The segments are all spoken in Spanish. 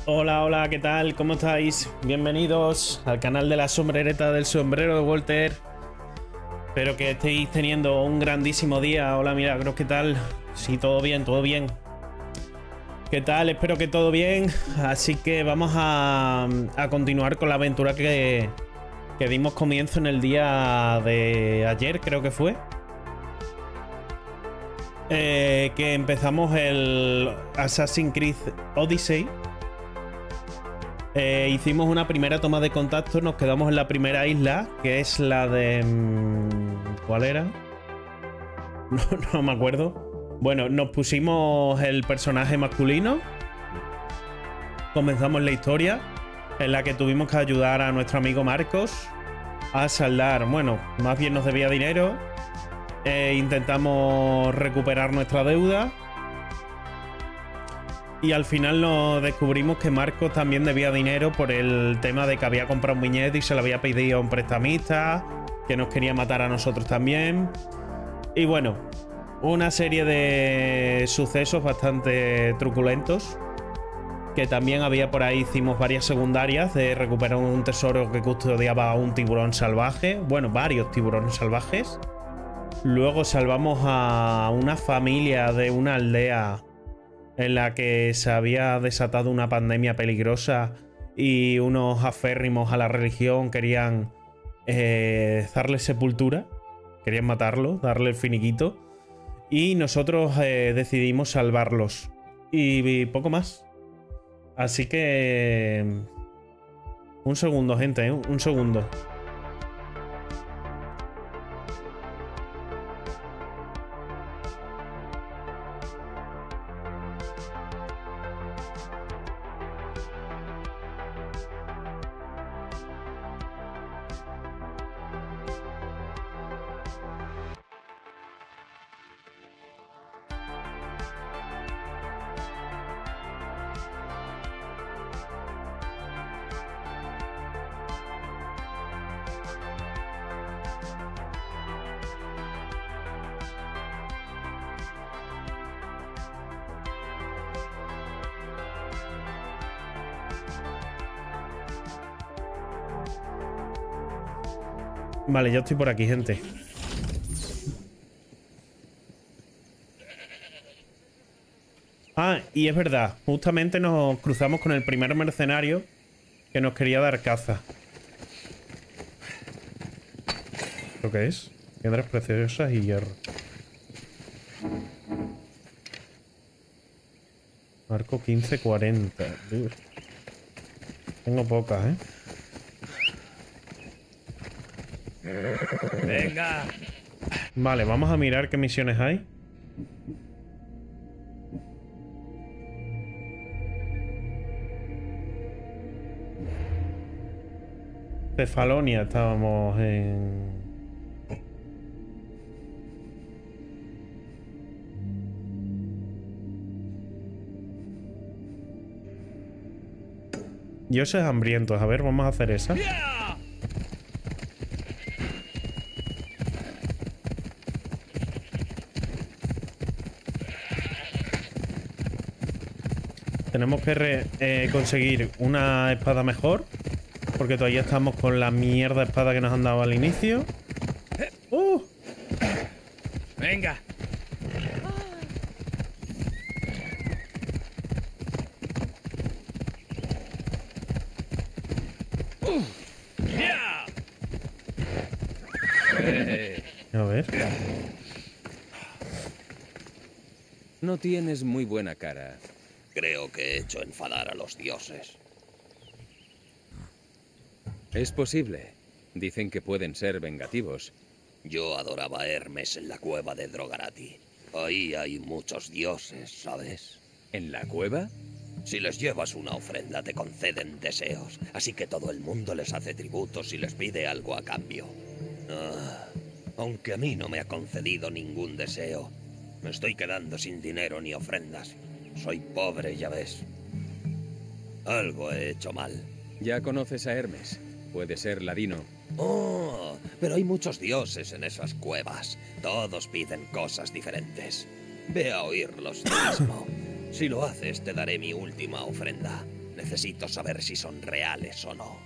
Hola, hola, ¿qué tal? ¿Cómo estáis? Bienvenidos al canal de la sombrereta del sombrero de Walter. Espero que estéis teniendo un grandísimo día. Hola, Milagros, ¿qué tal? Sí, todo bien, todo bien. ¿Qué tal? Espero que todo bien. Así que vamos a continuar con la aventura que dimos comienzo en el día de ayer, creo que fue. Que empezamos el Assassin's Creed Odyssey. Hicimos una primera toma de contacto, nos quedamos en la primera isla, que es la de... ¿cuál era? No me acuerdo. Bueno, nos pusimos el personaje masculino. Comenzamos la historia, en la que tuvimos que ayudar a nuestro amigo Marcos a saldar. Bueno, más bien nos debía dinero. Intentamos recuperar nuestra deuda. Y al final nos descubrimos que Marcos también debía dinero por el tema de que había comprado un viñedo y se lo había pedido a un prestamista, que nos quería matar a nosotros también. Y bueno, una serie de sucesos bastante truculentos. Que también había por ahí, hicimos varias secundarias de recuperar un tesoro que custodiaba a un tiburón salvaje. Bueno, varios tiburones salvajes. Luego salvamos a una familia de una aldea en la que se había desatado una pandemia peligrosa y unos aférrimos a la religión querían darle sepultura, querían matarlo, darle el finiquito, y nosotros decidimos salvarlos y poco más. Así que... un segundo, gente, un segundo. Vale, ya estoy por aquí, gente. Ah, y es verdad, justamente nos cruzamos con el primer mercenario que nos quería dar caza. ¿Lo que es? Piedras preciosas y hierro. Marco 1540. Tengo pocas, ¿eh? Venga. Vale, vamos a mirar qué misiones hay. Cefalonia estábamos en... Dioses hambrientos. A ver, vamos a hacer esa. Tenemos que conseguir una espada mejor, porque todavía estamos con la mierda espada que nos han dado al inicio. Venga. A ver. No tienes muy buena cara. Creo que he hecho enfadar a los dioses. Es posible. Dicen que pueden ser vengativos. Yo adoraba a Hermes en la cueva de Drogarati. Ahí hay muchos dioses, ¿sabes? ¿En la cueva? Si les llevas una ofrenda te conceden deseos, así que todo el mundo les hace tributos y les pide algo a cambio. Aunque a mí no me ha concedido ningún deseo, me estoy quedando sin dinero ni ofrendas. Soy pobre, ya ves. Algo he hecho mal. Ya conoces a Hermes. Puede ser ladino. Oh, pero hay muchos dioses en esas cuevas. Todos piden cosas diferentes. Ve a oírlos tú mismo. Si lo haces, te daré mi última ofrenda. Necesito saber si son reales o no.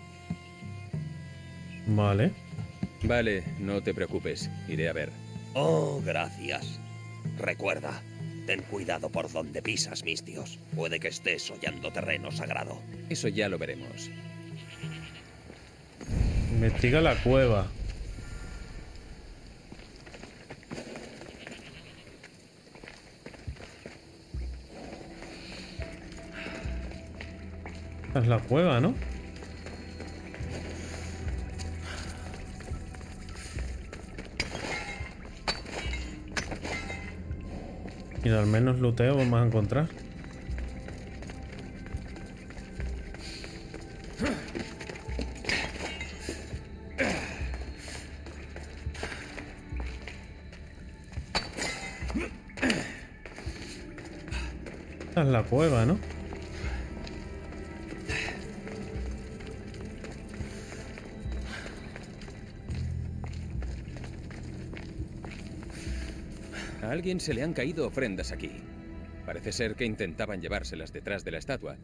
Vale. Vale, no te preocupes. Iré a ver. Oh, gracias. Recuerda, ten cuidado por donde pisas, Mistios. Puede que estés hollando terreno sagrado. Eso ya lo veremos. Investiga la cueva. Esta es la cueva, ¿no? Y al menos luteo vamos a encontrar. Esta es la cueva, ¿no? A alguien se le han caído ofrendas aquí. Parece ser que intentaban llevárselas detrás de la estatua.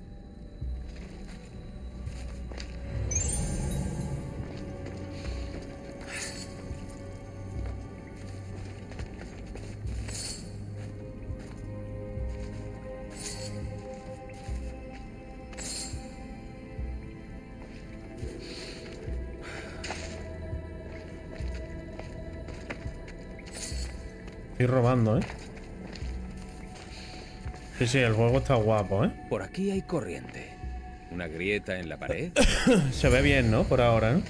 Estoy robando, ¿eh? Sí, sí, el juego está guapo, ¿eh? Por aquí hay corriente. Una grieta en la pared. Se ve bien, ¿no? Por ahora, ¿no?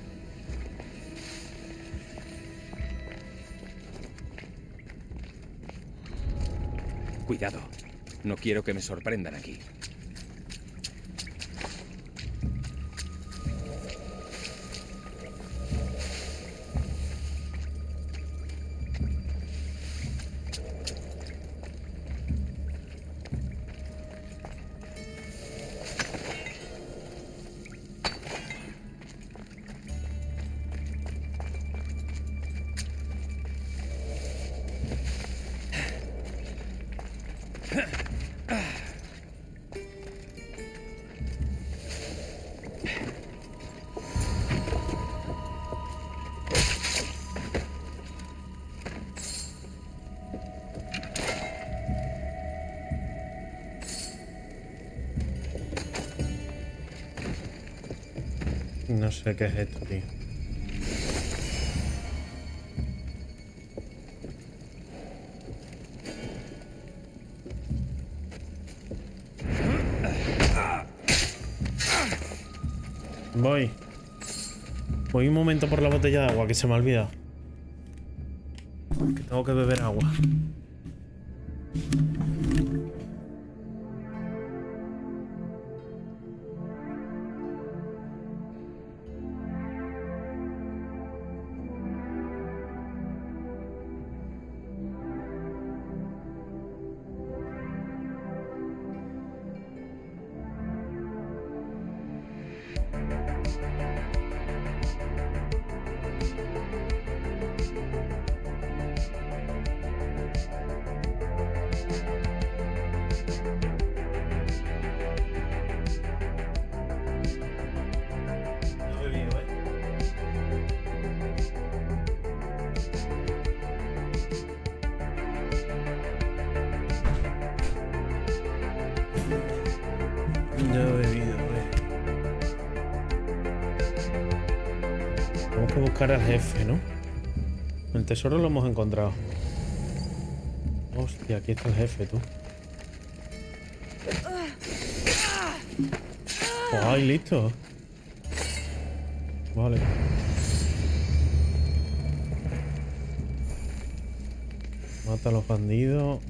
Cuidado. No quiero que me sorprendan aquí. No sé qué es esto, tío. Voy. Voy un momento por la botella de agua, que se me ha olvidado. Que tengo que beber agua. Ya he bebido, Tenemos que buscar al jefe, ¿no? El tesoro lo hemos encontrado. Hostia, aquí está el jefe, tú. ¡Ay, listo! Vale. Mata a los bandidos.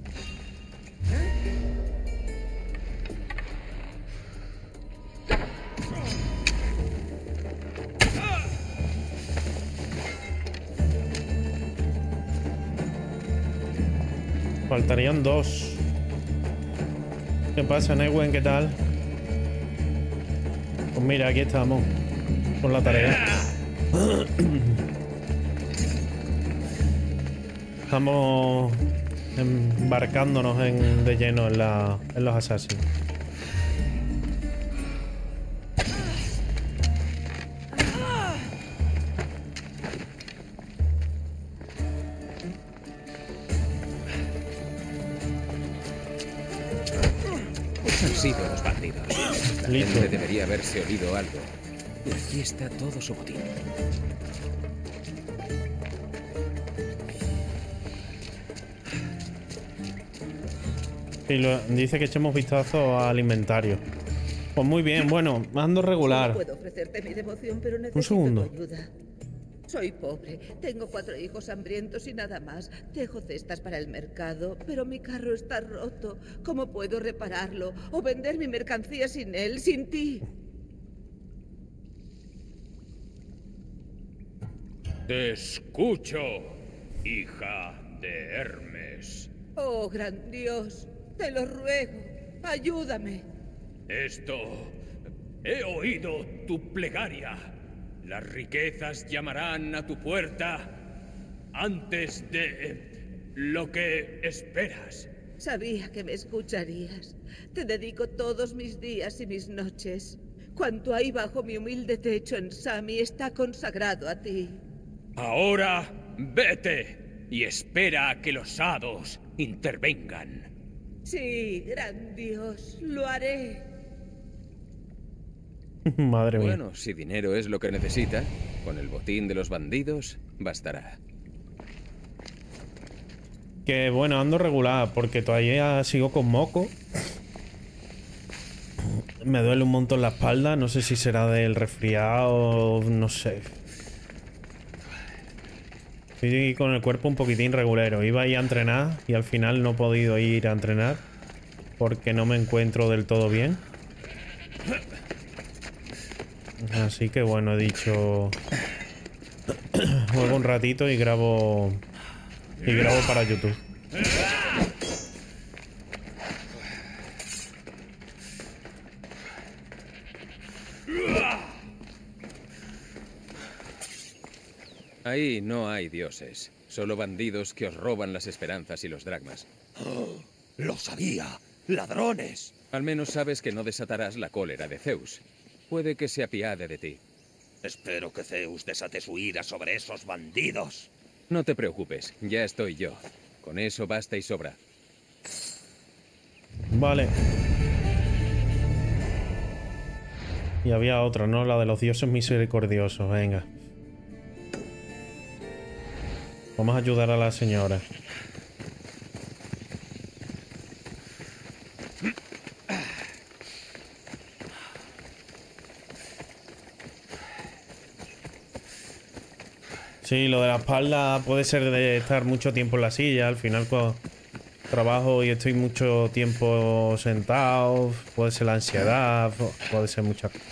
Faltarían dos. ¿Qué pasa, Newen? ¿Qué tal? Pues mira, aquí estamos. Con la tarea. Estamos embarcándonos de lleno en los Assassins. La Listo. gente debería haberse olido algo. Y aquí está todo su botín. Y dice que echemos vistazo al inventario. Pues muy bien, bueno, ando regular. Solo puedo ofrecerte mi devoción, pero necesito Un segundo. tu ayuda. Soy pobre, tengo 4 hijos hambrientos y nada más. Tejo cestas para el mercado, pero mi carro está roto. ¿Cómo puedo repararlo o vender mi mercancía sin él, sin ti? Te escucho, hija de Hermes. Oh, gran Dios, te lo ruego, ayúdame. Esto... He oído tu plegaria. Las riquezas llamarán a tu puerta antes de lo que esperas. Sabía que me escucharías. Te dedico todos mis días y mis noches. Cuanto hay bajo mi humilde techo en Sami está consagrado a ti. Ahora vete y espera a que los hados intervengan. Sí, gran Dios, lo haré. Madre mía. Bueno, si dinero es lo que necesita, con el botín de los bandidos bastará. Que bueno, ando regular porque todavía sigo con moco. Me duele un montón la espalda, no sé si será del resfriado, no sé. Estoy con el cuerpo un poquitín regulero. Iba a ir a entrenar y al final no he podido ir a entrenar porque no me encuentro del todo bien. Así que bueno, he dicho... Juego un ratito y grabo... Y grabo para YouTube. Ahí no hay dioses, solo bandidos que os roban las esperanzas y los dracmas. ¡Lo sabía! ¡Ladrones! Al menos sabes que no desatarás la cólera de Zeus. Puede que se apiade de ti. Espero que Zeus desate su ira sobre esos bandidos. No te preocupes, ya estoy yo. Con eso basta y sobra. Vale. Y había otra, ¿no? La de los dioses misericordiosos. Venga. Vamos a ayudar a la señora. Sí, lo de la espalda puede ser de estar mucho tiempo en la silla. Al final, cuando trabajo y estoy mucho tiempo sentado, puede ser la ansiedad, puede ser muchas cosas.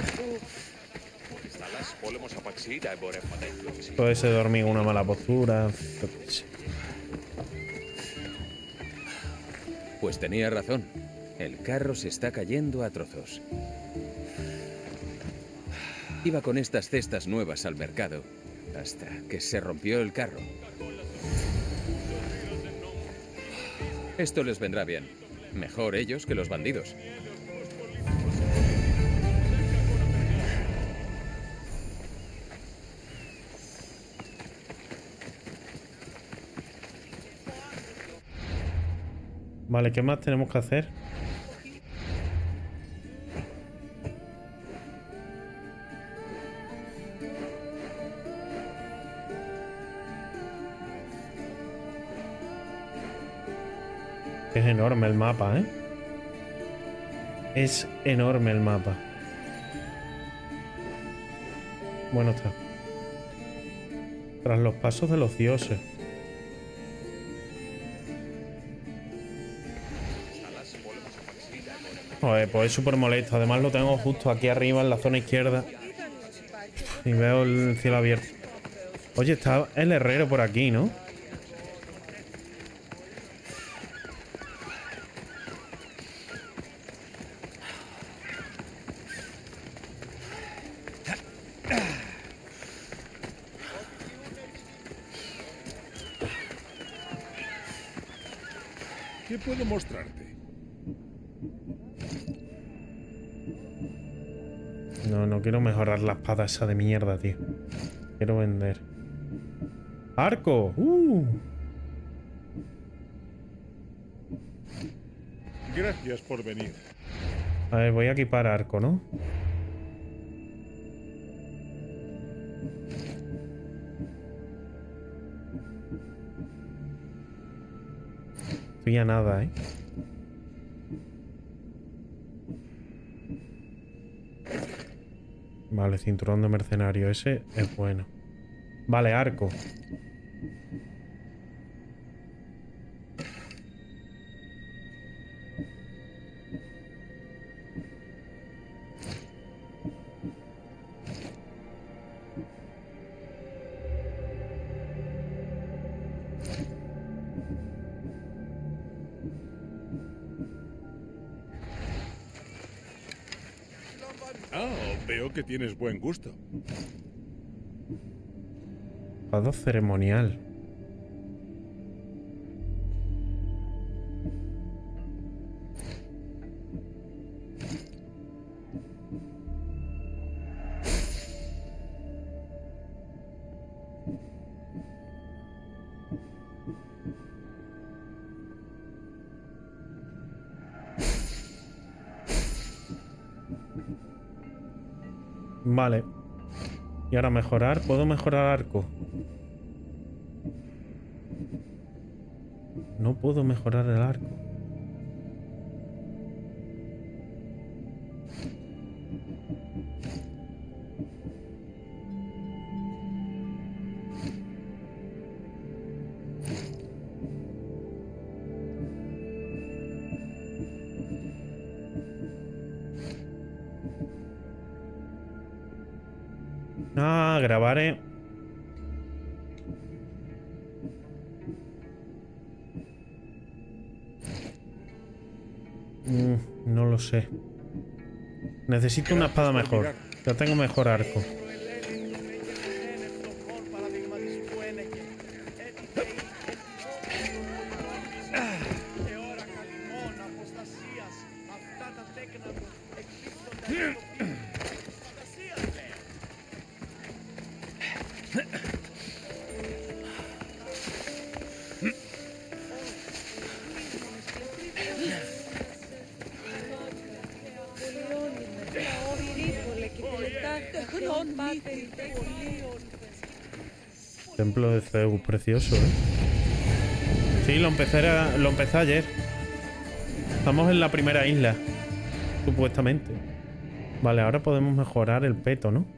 Puede ser dormir en una mala postura. Yo qué sé. Pues tenía razón. El carro se está cayendo a trozos. Iba con estas cestas nuevas al mercado hasta que se rompió el carro. Esto les vendrá bien. Mejor ellos que los bandidos. Vale, ¿qué más tenemos que hacer? Es enorme el mapa, ¿eh? Es enorme el mapa. Bueno, está. Tras los pasos de los dioses. Joder, pues es súper molesto. Además lo tengo justo aquí arriba en la zona izquierda. Y veo el cielo abierto. Oye, está el herrero por aquí, ¿no? ¿Qué puedo mostrarte? No, no quiero mejorar la espada esa de mierda, tío. Quiero vender. ¡Arco! Gracias por venir. A ver, voy a equipar arco, ¿no? Estoy a nada, ¿eh? Vale, cinturón de mercenario. Ese es bueno. Vale, arco. Veo que tienes buen gusto. Espada ceremonial. Vale. Y ahora mejorar. ¿Puedo mejorar arco? No puedo mejorar el arco. Ah, grabaré. No lo sé. Necesito una espada mejor. Ya tengo mejor arco. Templo de Zeus, precioso, ¿eh? Sí, lo empecé ayer. Estamos en la primera isla, supuestamente. Vale, ahora podemos mejorar el peto, ¿no?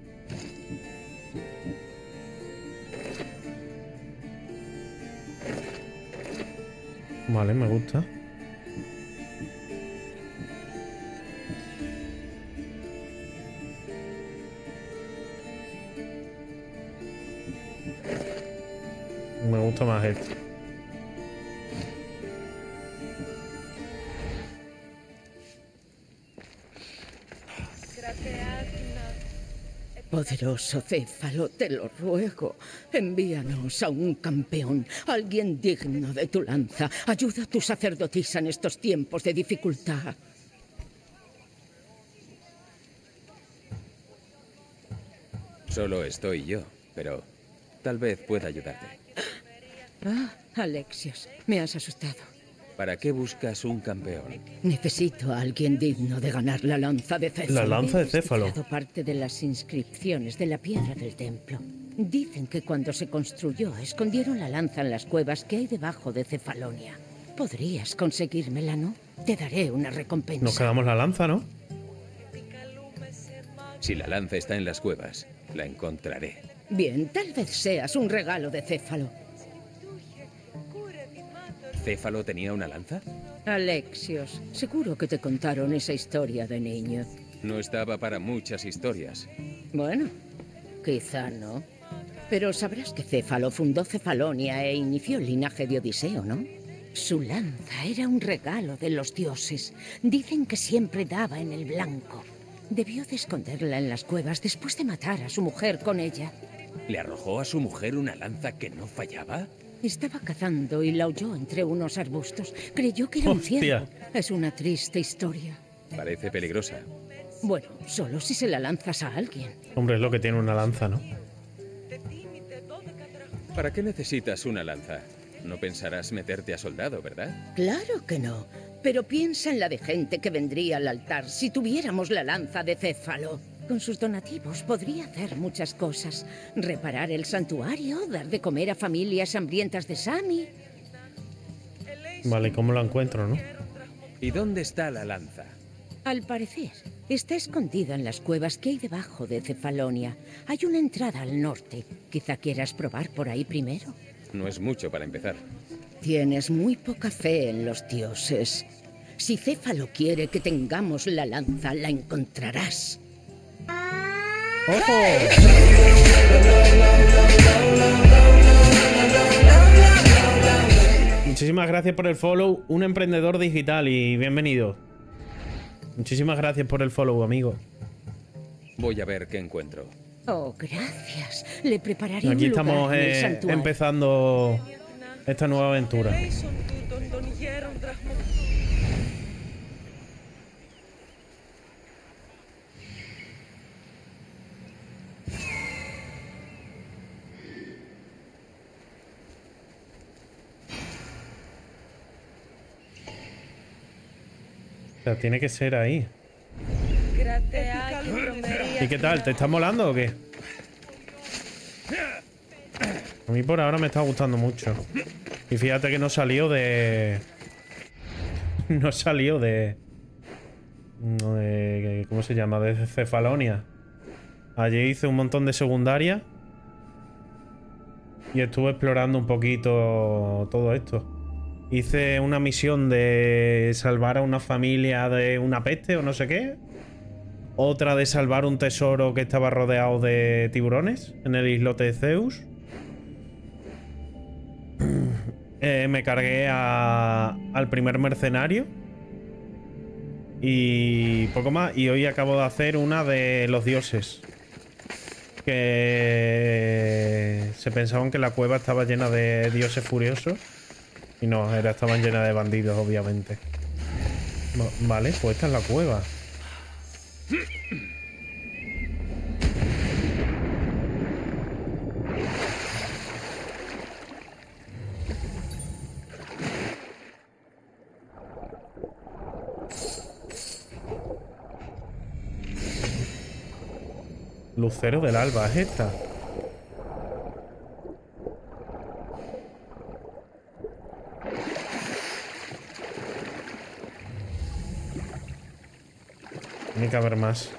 Vale, me gusta. Me gusta más esto. Poderoso Céfalo, te lo ruego. Envíanos a un campeón, alguien digno de tu lanza. Ayuda a tu sacerdotisa en estos tiempos de dificultad. Solo estoy yo, pero tal vez pueda ayudarte. Ah, Alexios, me has asustado. ¿Para qué buscas un campeón? Necesito a alguien digno de ganar la lanza de Céfalo. La lanza de Céfalo. He investigado parte de las inscripciones de la piedra del templo. Dicen que cuando se construyó, escondieron la lanza en las cuevas que hay debajo de Cefalonia. Podrías conseguírmela, ¿no? Te daré una recompensa. Nos quedamos la lanza, ¿no? Si la lanza está en las cuevas, la encontraré. Bien, tal vez seas un regalo de Céfalo. ¿Céfalo tenía una lanza? Alexios, seguro que te contaron esa historia de niño. No estaba para muchas historias. Bueno, quizá no. Pero sabrás que Céfalo fundó Cefalonia e inició el linaje de Odiseo, ¿no? Su lanza era un regalo de los dioses. Dicen que siempre daba en el blanco. Debió de esconderla en las cuevas después de matar a su mujer con ella. ¿Le arrojó a su mujer una lanza que no fallaba? Estaba cazando y la oyó entre unos arbustos. Creyó que era un ciervo. Es una triste historia. Parece peligrosa. Bueno, solo si se la lanzas a alguien. Hombre, es lo que tiene una lanza, ¿no? ¿Para qué necesitas una lanza? No pensarás meterte a soldado, ¿verdad? Claro que no. Pero piensa en la de gente que vendría al altar si tuviéramos la lanza de Céfalo. Con sus donativos podría hacer muchas cosas. Reparar el santuario, dar de comer a familias hambrientas de Sami. Vale, ¿cómo lo encuentro, no? ¿Y dónde está la lanza? Al parecer, está escondida en las cuevas que hay debajo de Cefalonia. Hay una entrada al norte. Quizá quieras probar por ahí primero. No es mucho para empezar. Tienes muy poca fe en los dioses. Si Céfalo quiere que tengamos la lanza, la encontrarás. ¡Ojo! Muchísimas gracias por el follow, un emprendedor digital, y bienvenido. Muchísimas gracias por el follow, amigo. Voy a ver qué encuentro. Oh, gracias. Le prepararé Aquí un lugar estamos en el santuario. empezando esta nueva aventura. O sea, tiene que ser ahí. ¿Y qué tal? ¿Te está molando o qué? A mí por ahora me está gustando mucho. Y fíjate que no salió de... No salió de... ¿Cómo se llama? De Cefalonia. Allí hice un montón de secundaria. Y estuve explorando un poquito todo esto. Hice una misión de salvar a una familia de una peste o no sé qué. Otra de salvar un tesoro que estaba rodeado de tiburones en el islote de Zeus. Me cargué al primer mercenario. Y poco más. Y hoy acabo de hacer una de los dioses. Que se pensaban que la cueva estaba llena de dioses furiosos. Y no, estaban llenas de bandidos, obviamente. Vale, pues esta es la cueva. Lucero del alba, es esta. Tiene que haber más.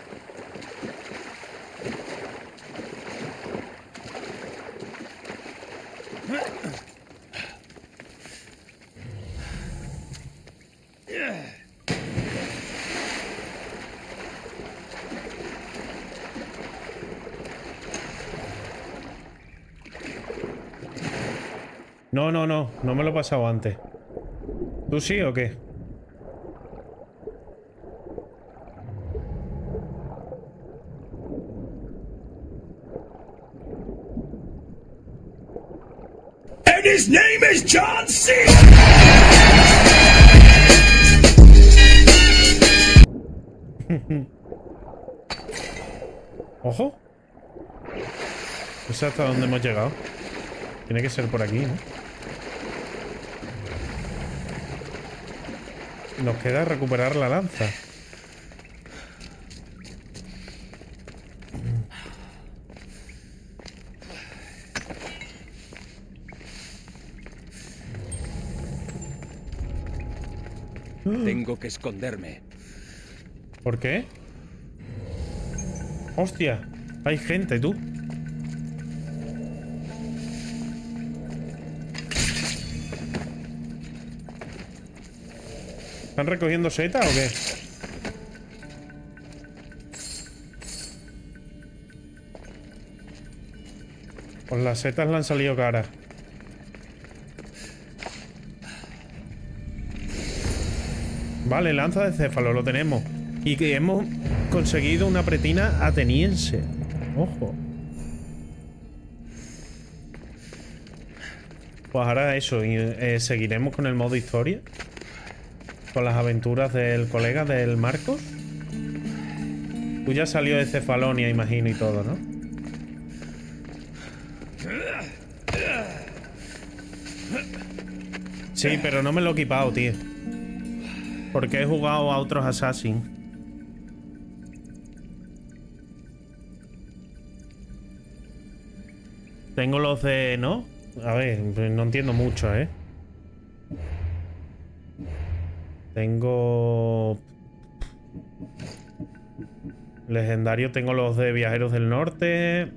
No me lo he pasado antes. ¿Tú sí o qué? And his name is John C. Ojo. No sé hasta dónde hemos llegado. Tiene que ser por aquí, ¿no? Nos queda recuperar la lanza. Tengo que esconderme. ¿Por qué? Hostia, hay gente, tú. ¿Están recogiendo setas o qué? Pues las setas le han salido caras. Vale, lanza de céfalo, lo tenemos. Y que hemos conseguido una pretina ateniense. Ojo. Pues ahora eso, y, seguiremos con el modo historia. Con las aventuras del colega, del Marcos. Tú ya salió de Cefalonia, imagino, y todo, ¿no? Sí, pero no me lo he equipado, tío. Porque he jugado a otros Assassin. Tengo los de... ¿no? A ver, no entiendo mucho, ¿eh? Tengo... Legendario, tengo los de Viajeros del Norte.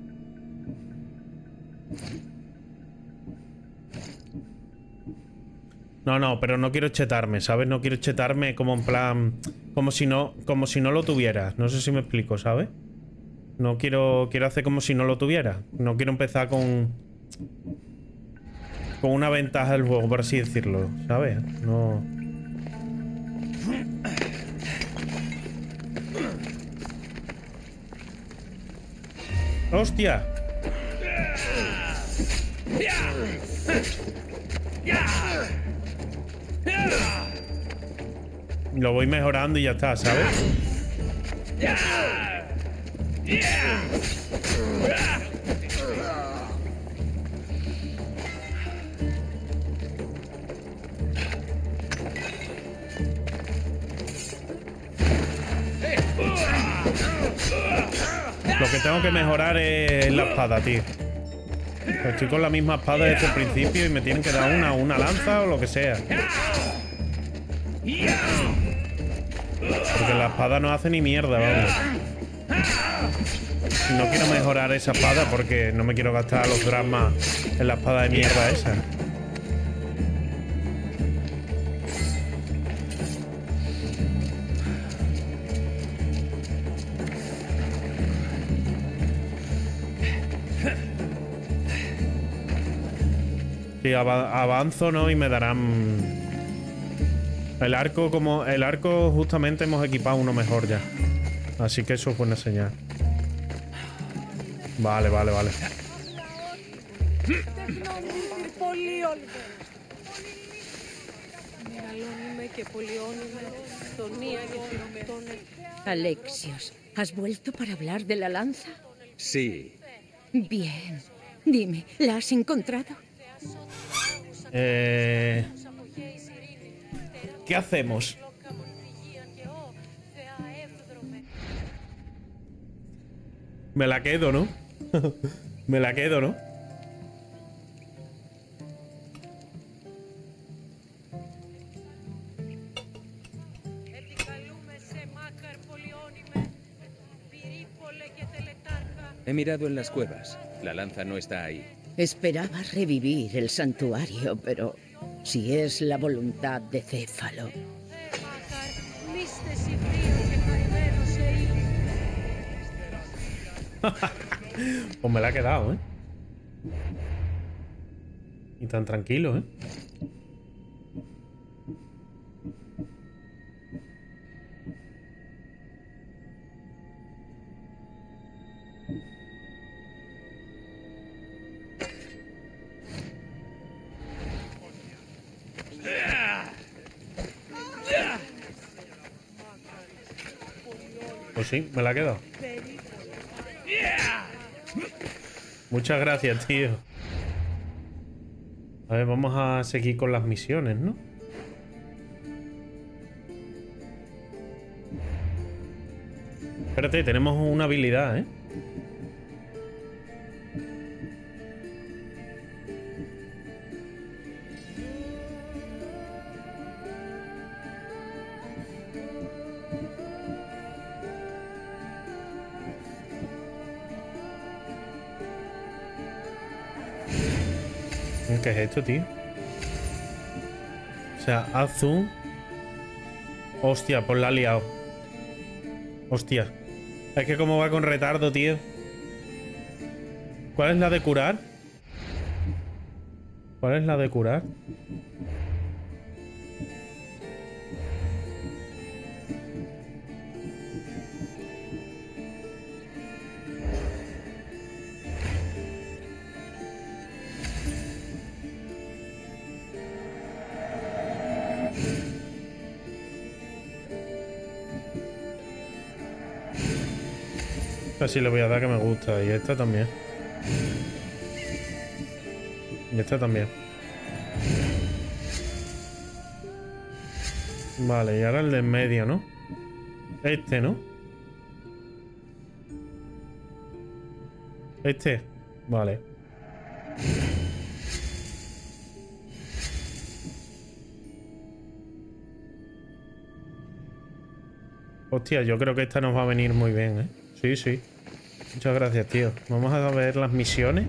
No, pero no quiero chetarme, ¿sabes? No quiero chetarme como en plan... Como si no lo tuviera. No sé si me explico, ¿sabes? No quiero hacer como si no lo tuviera. No quiero empezar con una ventaja del juego, por así decirlo, ¿sabes? No... ¡Hostia! Lo voy mejorando y ya está, ¿sabes? Lo que tengo que mejorar es la espada, tío. Estoy con la misma espada desde el principio y me tienen que dar una lanza o lo que sea. Porque la espada no hace ni mierda, vamos. No quiero mejorar esa espada porque no me quiero gastar los dramas en la espada de mierda esa. Sí, avanzo, ¿no? Y me darán... El arco justamente hemos equipado uno mejor ya. Así que eso es buena señal. Vale. Alexios, ¿has vuelto para hablar de la lanza? Sí. Bien. Dime, ¿la has encontrado? ¿Qué hacemos? Me la quedo, ¿no? Me la quedo, ¿no? He mirado en las cuevas. La lanza no está ahí. Esperaba revivir el santuario, pero si es la voluntad de Céfalo. Pues me la ha quedado, ¿eh? Y tan tranquilo, ¿eh? Pues sí, me la ha quedado. Muchas gracias, tío. A ver, vamos a seguir con las misiones, ¿no? Espérate, tenemos una habilidad, ¿eh? ¿Qué es esto, tío? O sea, haz zoom. Hostia, pues la ha liado. Hostia. Es que como va con retardo, tío. ¿Cuál es la de curar? ¿Cuál es la de curar? Así le voy a dar que me gusta. Y esta también. Y esta también. Vale, y ahora el del medio, ¿no? Este, ¿no? Este. Vale. Hostia, yo creo que esta nos va a venir muy bien, ¿eh? Sí, sí. Muchas gracias, tío. Vamos a ver las misiones.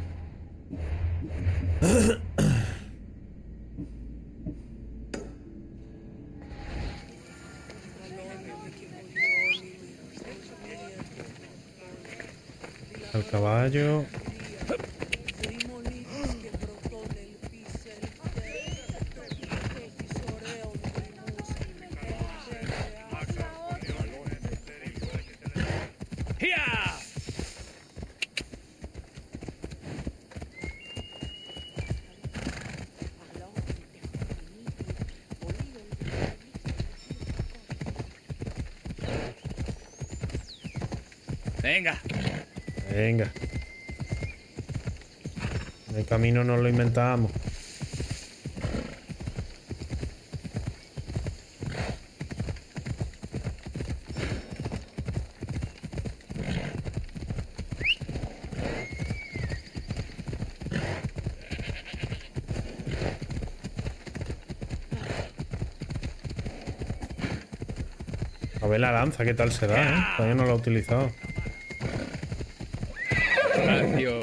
Al caballo. Venga. Venga. El camino nos lo inventamos. A ver la lanza, qué tal se da, ¿eh? Todavía no la he utilizado. Espacio.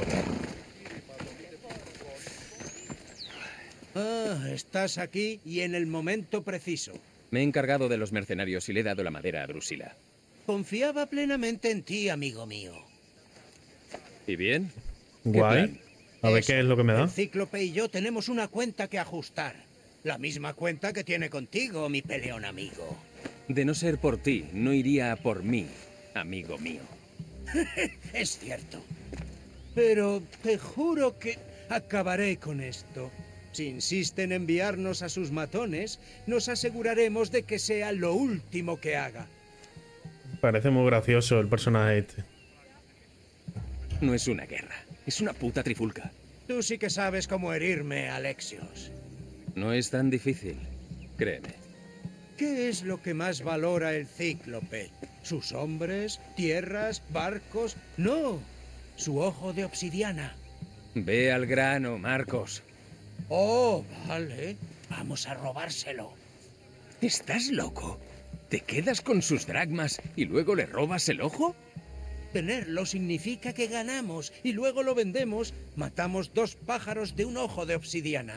Ah, estás aquí y en el momento preciso. Me he encargado de los mercenarios y le he dado la madera a Drusila. Confiaba plenamente en ti, amigo mío. ¿Y bien? Guay. A ver Eso. qué es lo que me da. El Cíclope y yo tenemos una cuenta que ajustar. La misma cuenta que tiene contigo, mi peleón amigo. De no ser por ti, no iría a por mí, amigo mío. Es cierto. Pero te juro que acabaré con esto. Si insisten en enviarnos a sus matones, nos aseguraremos de que sea lo último que haga. Parece muy gracioso el personaje este. No es una guerra, es una puta trifulca. Tú sí que sabes cómo herirme, Alexios. No es tan difícil, créeme. ¿Qué es lo que más valora el Cíclope? ¿Sus hombres? ¿Tierras? ¿Barcos? No, su ojo de obsidiana. Ve al grano, Marcos. Oh, vale. Vamos a robárselo. ¿Estás loco? ¿Te quedas con sus dracmas y luego le robas el ojo? Tenerlo significa que ganamos y luego lo vendemos. Matamos 2 pájaros de un ojo de obsidiana.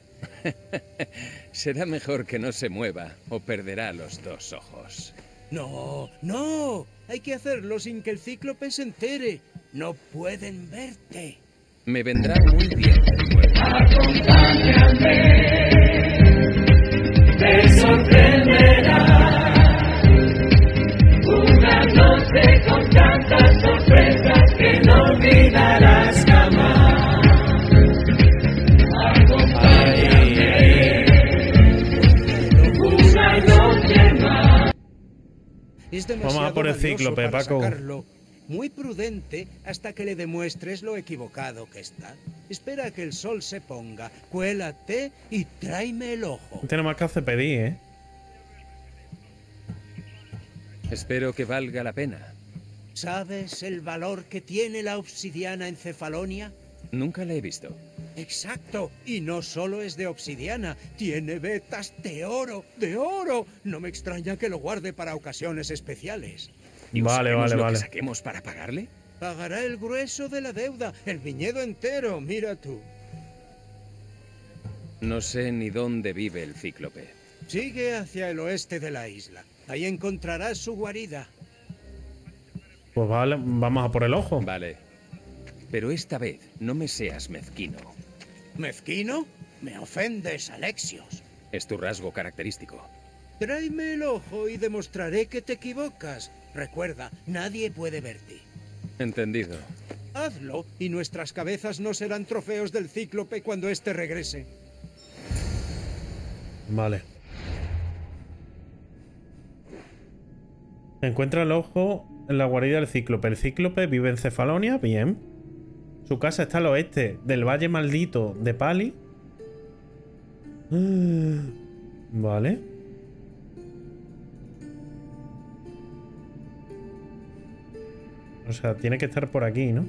Será mejor que no se mueva o perderá los 2 ojos. No, no. Hay que hacerlo sin que el Cíclope se entere. No pueden verte. Me vendrá muy bien. Te sorprenderá una noche con tantas sorpresas que no olvidarás jamás. Una noche más. Es demasiado Vamos a por el valioso Cíclope, para Paco. sacarlo. Muy prudente hasta que le demuestres lo equivocado que está. Espera a que el sol se ponga, cuélate y tráeme el ojo. Tiene más que hacer pedir, ¿eh? Espero que valga la pena. ¿Sabes el valor que tiene la obsidiana en Cefalonia? Nunca la he visto. Exacto, y no solo es de obsidiana, tiene vetas de oro, ¡de oro! No me extraña que lo guarde para ocasiones especiales. ¿Y Vale, usaremos vale, lo vale. que saquemos para pagarle? Pagará el grueso de la deuda, el viñedo entero, mira tú. No sé ni dónde vive el Cíclope. Sigue hacia el oeste de la isla. Ahí encontrarás su guarida. Pues vale, vamos a por el ojo. Vale. Pero esta vez no me seas mezquino. ¿Mezquino? Me ofendes, Alexios. Es tu rasgo característico. Tráeme el ojo y demostraré que te equivocas. Recuerda, nadie puede verte. Entendido. Hazlo y nuestras cabezas no serán trofeos del Cíclope cuando éste regrese. Vale. Encuentra el ojo en la guarida del Cíclope. El Cíclope vive en Cefalonia. Bien. Su casa está al oeste del Valle Maldito de Pali. Vale. O sea, tiene que estar por aquí, ¿no?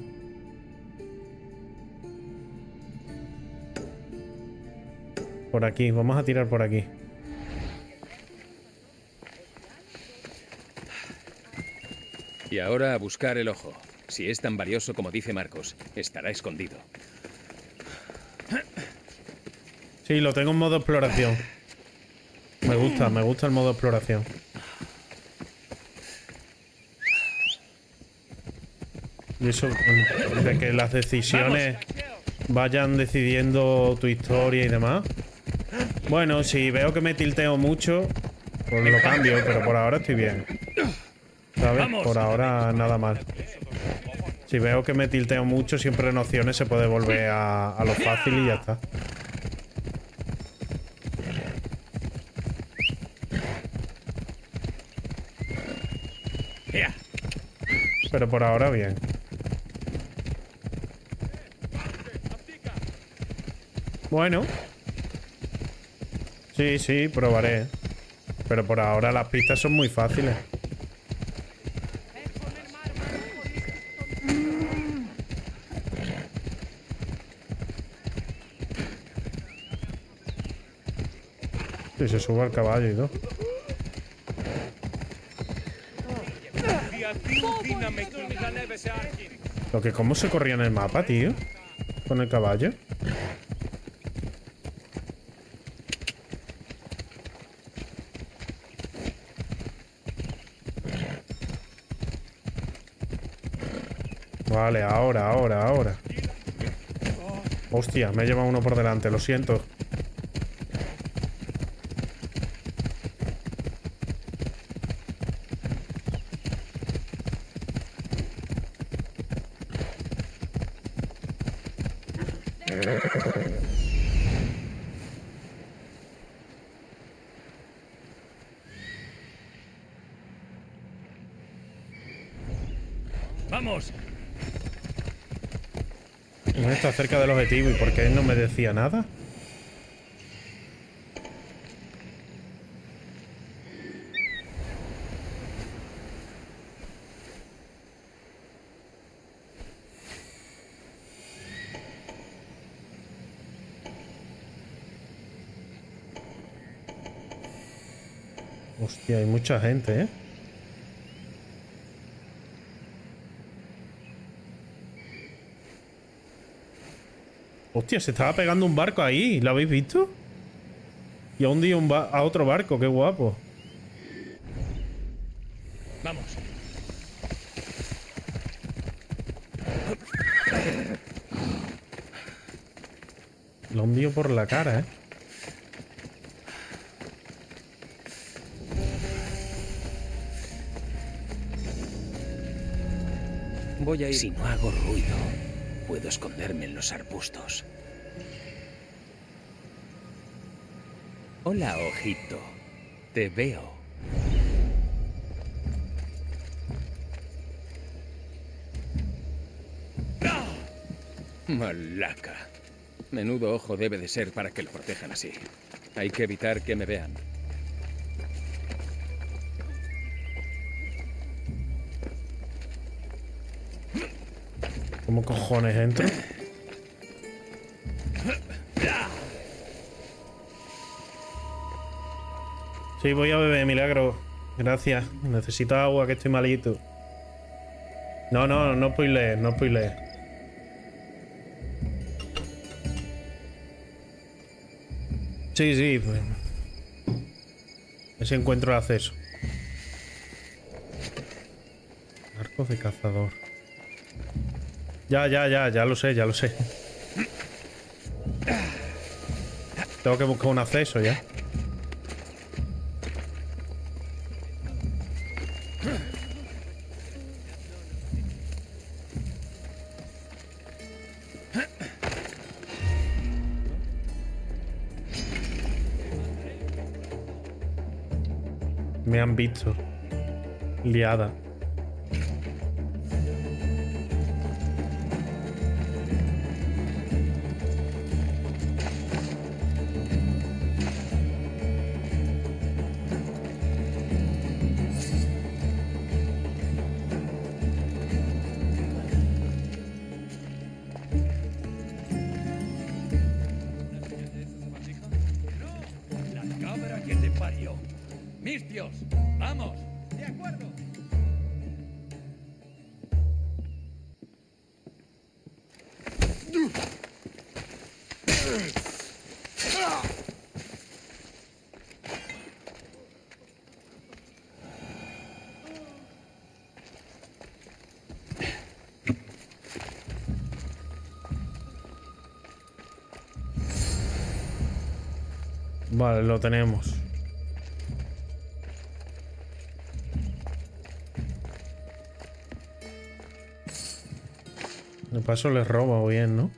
Por aquí, vamos a tirar por aquí. Y ahora a buscar el ojo. Si es tan valioso como dice Marcos, estará escondido. Sí, lo tengo en modo exploración. Me gusta el modo exploración. Y eso, de que las decisiones vayan decidiendo tu historia y demás. Bueno, si veo que me tilteo mucho, pues lo cambio, pero por ahora estoy bien. ¿Sabes? Por ahora nada mal. Si veo que me tilteo mucho, siempre en opciones se puede volver a lo fácil y ya está. Pero por ahora bien. Bueno. Sí, sí, probaré. Pero por ahora las pistas son muy fáciles. Sí, se sube al caballo y todo. Lo que cómo se corría en el mapa, tío. Con el caballo. Vale, ahora. Hostia, me he llevado uno por delante, lo siento. ¡Vamos! No está cerca del objetivo. ¿Y por qué no me decía nada? Hostia, hay mucha gente, ¿eh? Hostia, se estaba pegando un barco ahí. ¿Lo habéis visto? Y a a otro barco. Qué guapo. Vamos. Lo hundió por la cara, ¿eh? Voy a ir. Si no hago ruido, puedo esconderme en los arbustos. Hola, ojito. Te veo. Malaca. Menudo ojo debe de ser para que lo protejan así. Hay que evitar que me vean. ¿Cómo cojones entro? Sí, voy a beber, Milagro. Gracias. Necesito agua, que estoy malito. No spoilees, no spoilees. Sí, pues. Ese encuentro de acceso. Arcos de cazador. Ya lo sé. Tengo que buscar un acceso ya. Me han visto. Liada. Misthios, vamos. De acuerdo. Vale, lo tenemos. De paso les robo bien, ¿no?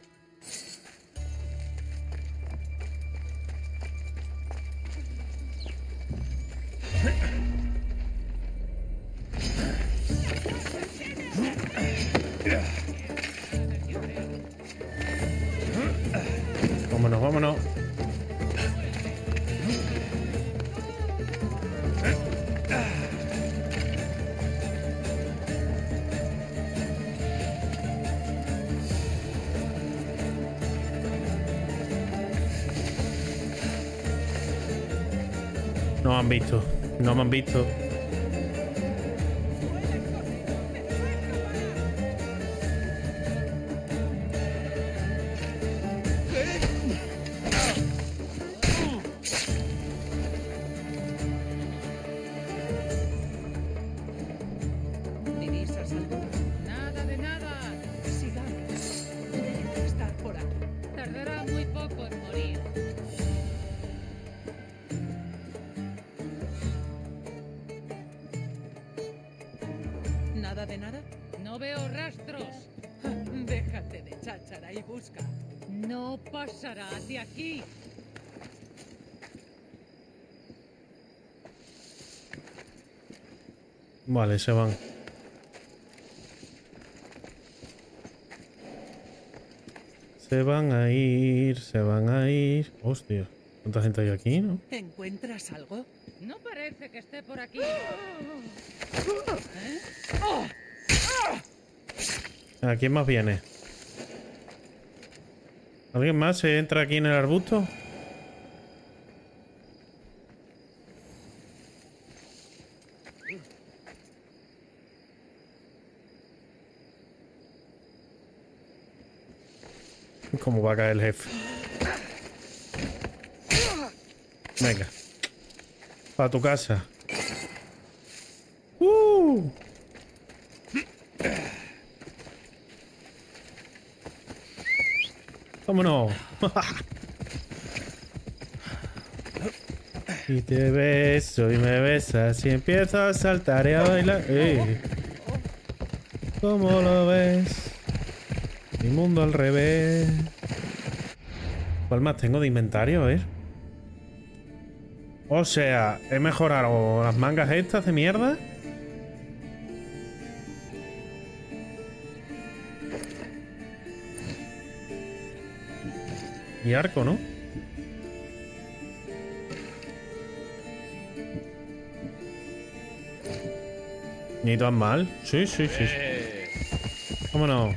Vámonos, vámonos. No me han visto, no me han visto. ¿Vivís a salvo? Nada de nada. Sigamos. Debe estar por aquí. Tardará muy poco en morir. ¿Nada de nada? No veo rastros. Déjate de cháchara y busca. No pasará de aquí. Vale, se van. Se van a ir, se van a ir. Hostia, ¿cuánta gente hay aquí, no? ¿Encuentras algo? No parece que esté por aquí. ¿A quién más viene? ¿Alguien más se entra aquí en el arbusto? ¿Cómo va a caer el jefe? Venga. Para tu casa. ¡Vámonos! Y te beso y me besas y empiezo a saltar y a bailar. ¡Ey! ¿Cómo lo ves? Mi mundo al revés. ¿Cuál más tengo de inventario? A ver. O sea, he mejorado las mangas estas de mierda. Y arco, ¿no? Ni tan mal. Sí, sí, sí. Vámonos.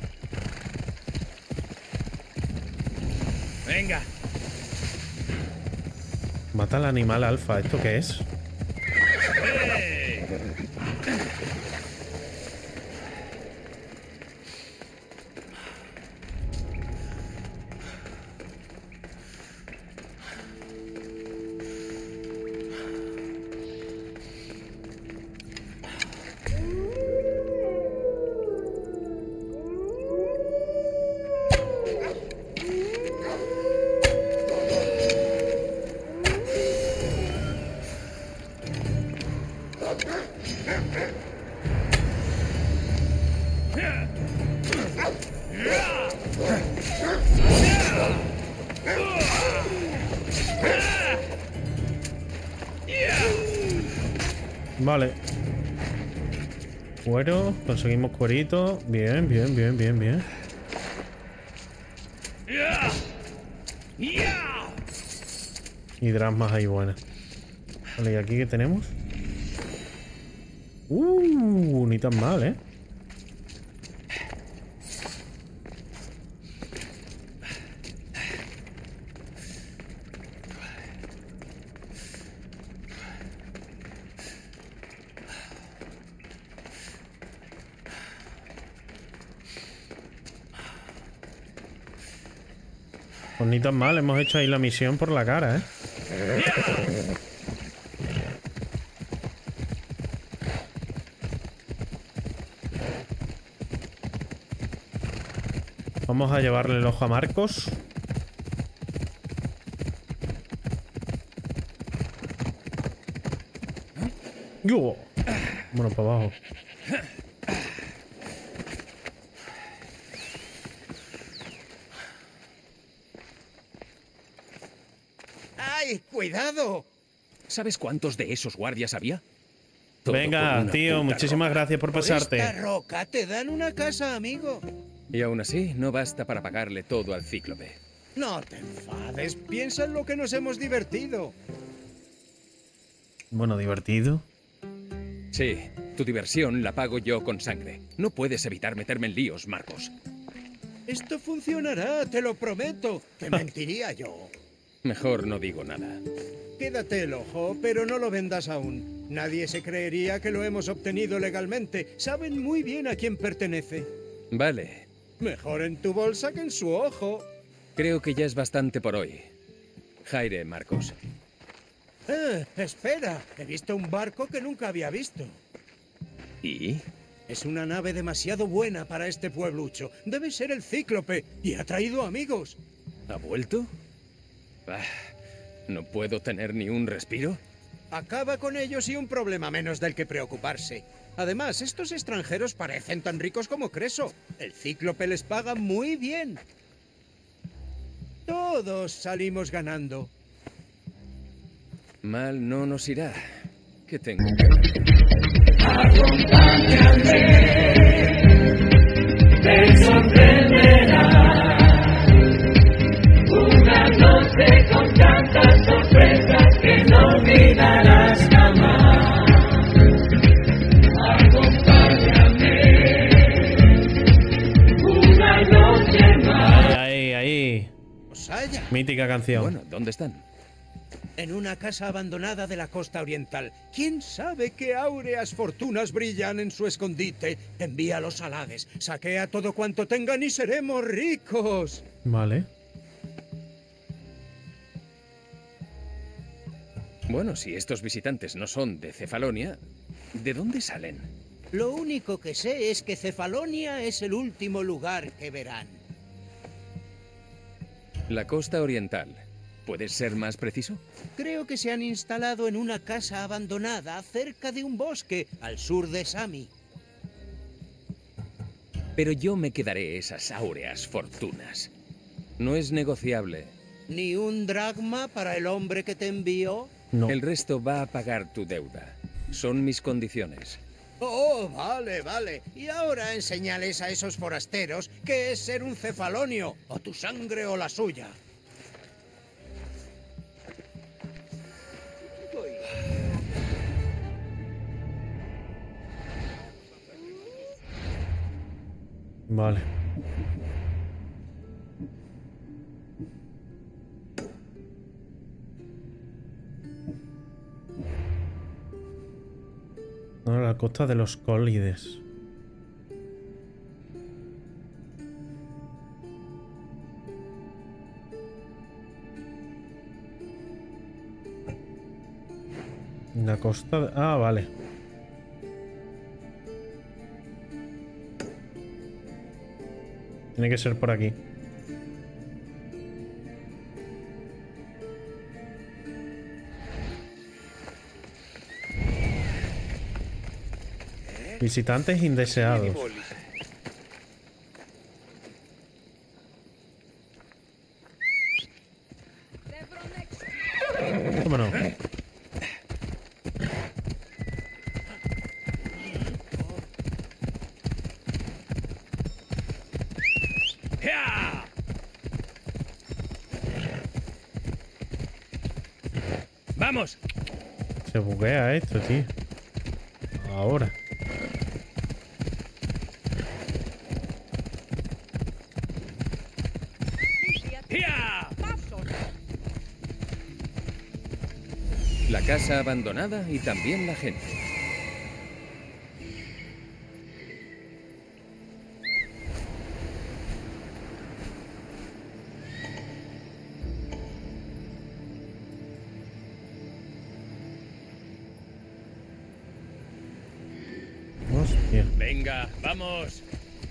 Venga. Mata al animal alfa. ¿Esto qué es? Vale. Cuero, conseguimos cuerito. Bien, bien, bien, bien, bien. Y drasmas ahí buenas. Vale, ¿y aquí qué tenemos? Ni tan mal, ¿eh? Pues ni tan mal, hemos hecho ahí la misión por la cara, ¿eh? Vamos a llevarle el ojo a Marcos. ¡Yo! Bueno, para abajo. ¡Ay, cuidado! ¿Sabes cuántos de esos guardias había? Venga, tío, muchísimas gracias por pasarte. Esta roca te dan una casa, amigo. Y aún así, no basta para pagarle todo al cíclope. No te enfades, piensa en lo que nos hemos divertido. Bueno, divertido. Sí, tu diversión la pago yo con sangre. No puedes evitar meterme en líos, Marcos. Esto funcionará, te lo prometo. Te mentiría yo. Mejor no digo nada. Quédate el ojo, pero no lo vendas aún. Nadie se creería que lo hemos obtenido legalmente. Saben muy bien a quién pertenece. Vale. Mejor en tu bolsa que en su ojo. Creo que ya es bastante por hoy. Jaire, Marcos. Espera. He visto un barco que nunca había visto. ¿Y? Es una nave demasiado buena para este pueblucho. Debe ser el Cíclope y ha traído amigos. ¿Ha vuelto? ¿No puedo tener ni un respiro? Acaba con ellos y un problema menos del que preocuparse. Además, estos extranjeros parecen tan ricos como Creso. El Cíclope les paga muy bien. Todos salimos ganando. Mal no nos irá. ¿Qué tengo? Acompáñame, te sorprenderá. Una noche con tantas sorpresas que no olvidarás jamás. Acompáñame, una noche más. Ahí. Osaya. Mítica canción. Bueno, ¿dónde están? En una casa abandonada de la costa oriental. ¿Quién sabe qué áureas fortunas brillan en su escondite? Envíalos al Hades, saquea todo cuanto tengan y seremos ricos. Vale. Bueno, si estos visitantes no son de Cefalonia, ¿de dónde salen? Lo único que sé es que Cefalonia es el último lugar que verán. La costa oriental. ¿Puedes ser más preciso? Creo que se han instalado en una casa abandonada cerca de un bosque al sur de Sami. Pero yo me quedaré esas áureas fortunas. No es negociable. ¿Ni un dracma para el hombre que te envió? No. El resto va a pagar tu deuda. Son mis condiciones. Oh, vale. Y ahora enseñales a esos forasteros qué es ser un cefalonio, o tu sangre o la suya. Vale. No, la costa de los Cólides. La costa de... Ah, vale. Tiene que ser por aquí. Visitantes indeseados. Vámonos. ¡Vamos! Se buguea esto, tío. Ahora. La casa abandonada y también la gente. Venga, vamos.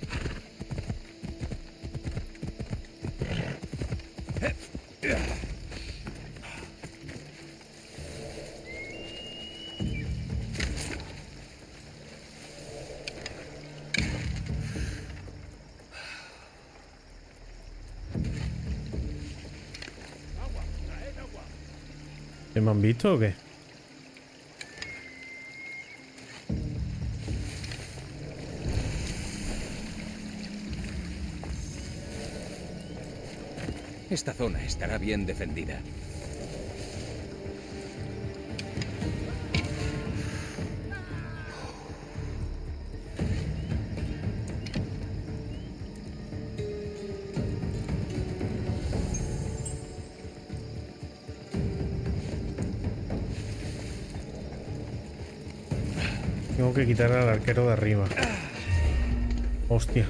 ¿Que me han visto o qué? Esta zona estará bien defendida. Tengo que quitar al arquero de arriba. Hostia.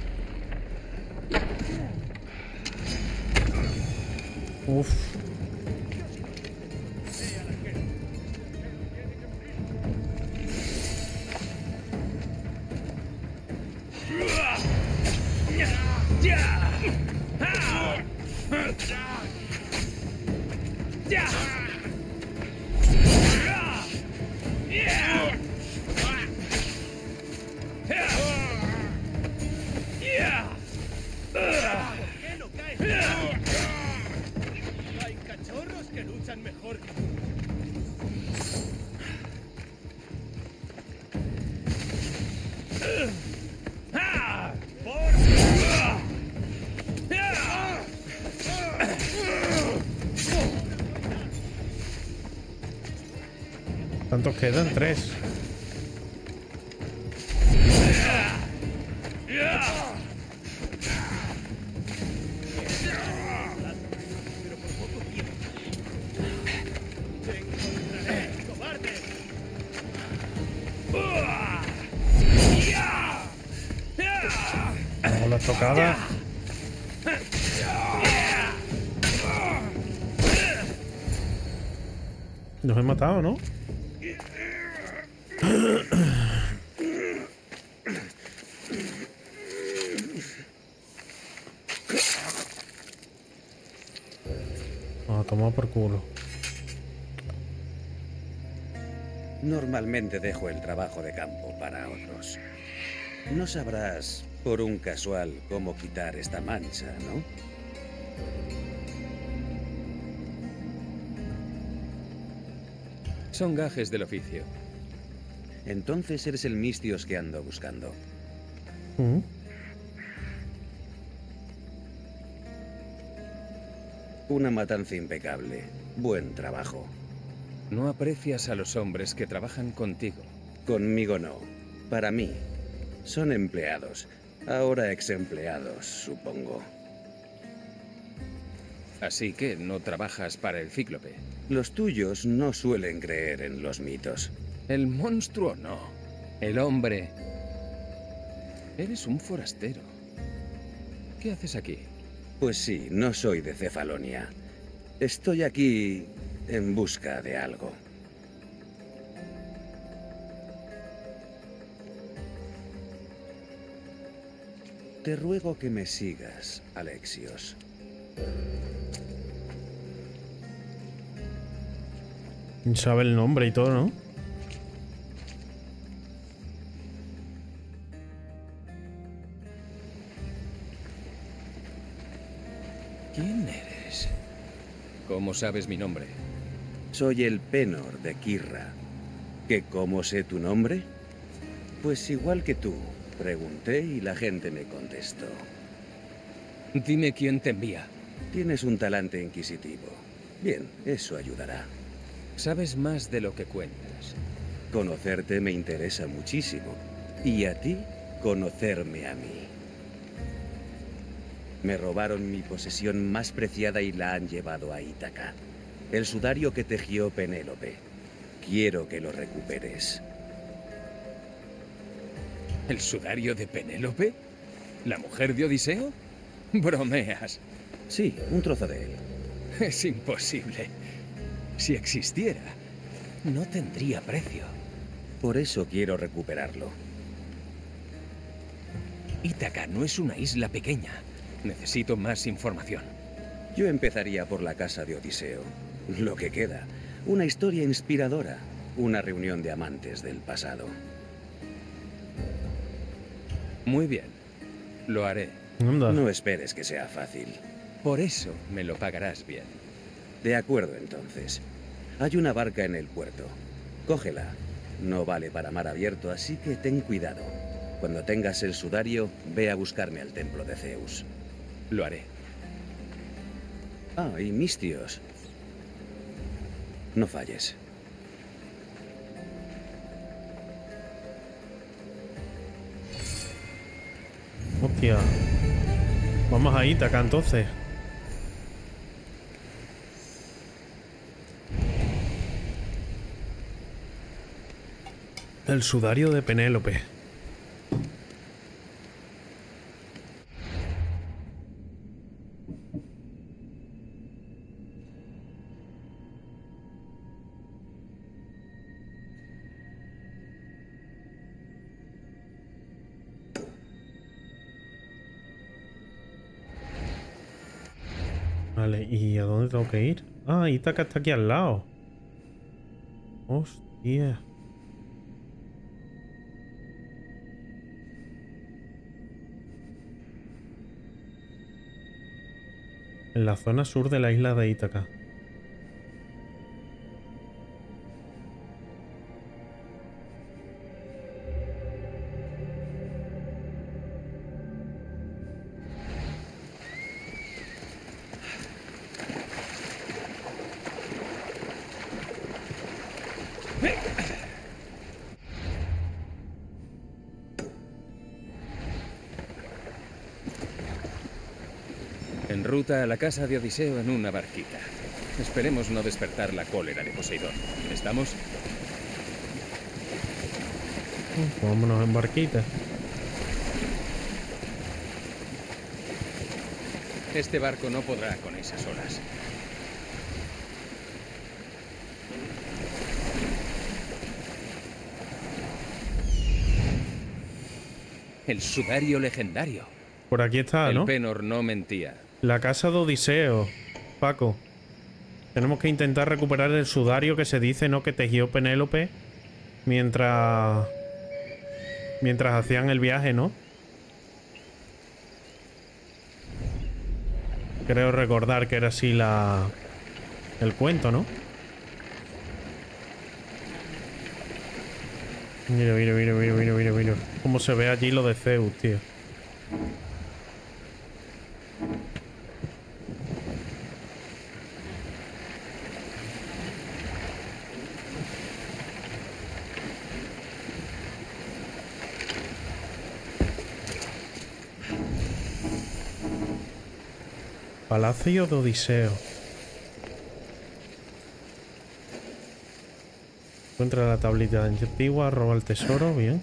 Uf. Hay cachorros que luchan mejor que ¿Cuántos quedan? 3. Vamos la tocada. Nos he matado, ¿no? A tomar por culo. Normalmente dejo el trabajo de campo para otros. No sabrás, por un casual, cómo quitar esta mancha, ¿no? Son gajes del oficio. Entonces eres el Mistios que ando buscando. Una matanza impecable. Buen trabajo. No aprecias a los hombres que trabajan contigo. Conmigo no. Para mí. Son empleados. Ahora ex-empleados, supongo. Así que no trabajas para el Cíclope. Los tuyos no suelen creer en los mitos. El monstruo no. El hombre. Eres un forastero. ¿Qué haces aquí? Pues sí, no soy de Cefalonia. Estoy aquí en busca de algo. Te ruego que me sigas, Alexios. Sabe el nombre y todo, ¿no? ¿Quién eres? ¿Cómo sabes mi nombre? Soy el Penor de Kirra. ¿Que cómo sé tu nombre? Pues igual que tú. Pregunté y la gente me contestó. Dime quién te envía. Tienes un talante inquisitivo. Bien, eso ayudará. Sabes más de lo que cuentas. Conocerte me interesa muchísimo. Y a ti, conocerme a mí. Me robaron mi posesión más preciada y la han llevado a Ítaca. El sudario que tejió Penélope. Quiero que lo recuperes. ¿El sudario de Penélope? ¿La mujer de Odiseo? Bromeas. Sí, un trozo de él. Es imposible. Si existiera, no tendría precio. Por eso quiero recuperarlo. Ítaca no es una isla pequeña. Necesito más información. Yo empezaría por la casa de Odiseo. Lo que queda. Una historia inspiradora. Una reunión de amantes del pasado. Muy bien. Lo haré. No esperes que sea fácil. Por eso me lo pagarás bien. De acuerdo, entonces. Hay una barca en el puerto. Cógela. No vale para mar abierto, así que ten cuidado. Cuando tengas el sudario, ve a buscarme al templo de Zeus. Lo haré. Ah, y Mistios. No falles. Hostia. Vamos a Ítaca entonces. El sudario de Penélope. Vale, ¿y a dónde tengo que ir? Ah, Ítaca está aquí al lado. Hostia. En la zona sur de la isla de Ítaca. En ruta a la casa de Odiseo en una barquita. Esperemos no despertar la cólera de Poseidón. ¿Estamos? Vámonos en barquita. Este barco no podrá con esas olas. El sudario legendario. Por aquí está, ¿no? El Penor no mentía. La casa de Odiseo, Paco. Tenemos que intentar recuperar el sudario que se dice, ¿no? Que tejió Penélope mientras hacían el viaje, ¿no? Creo recordar que era así el cuento, ¿no? Mira, mira, mira, mira, mira, mira, mira. Cómo se ve allí lo de Zeus, tío. Palacio de Odiseo. Encuentra la tablita antigua, roba el tesoro, bien.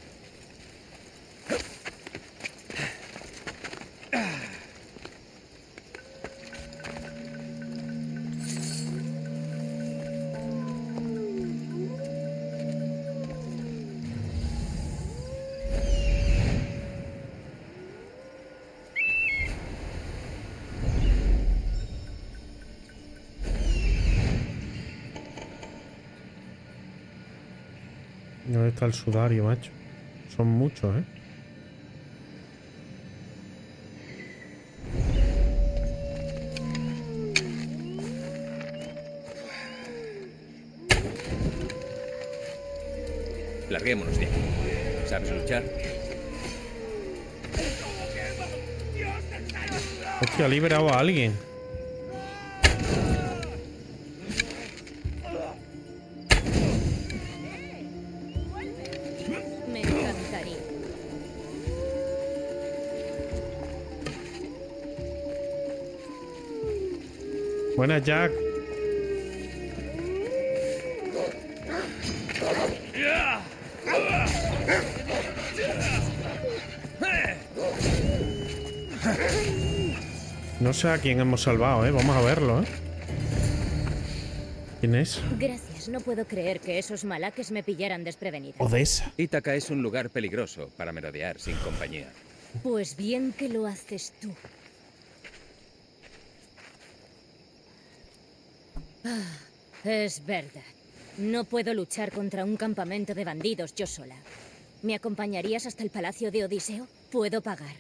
¿Dónde está el sudario, macho? Son muchos, ¿eh? Larguémonos de aquí. ¿Sabes luchar? Hostia, ha liberado a alguien. Me encantaría. Buenas, Jack. No sé a quién hemos salvado, ¿eh? Vamos a verlo, ¿eh? ¿Quién es? Gracias, no puedo creer que esos malaques me pillaran desprevenida. Odessa. Ítaca es un lugar peligroso para merodear sin compañía. Pues bien que lo haces tú. Es verdad. No puedo luchar contra un campamento de bandidos yo sola. ¿Me acompañarías hasta el palacio de Odiseo? Puedo pagar.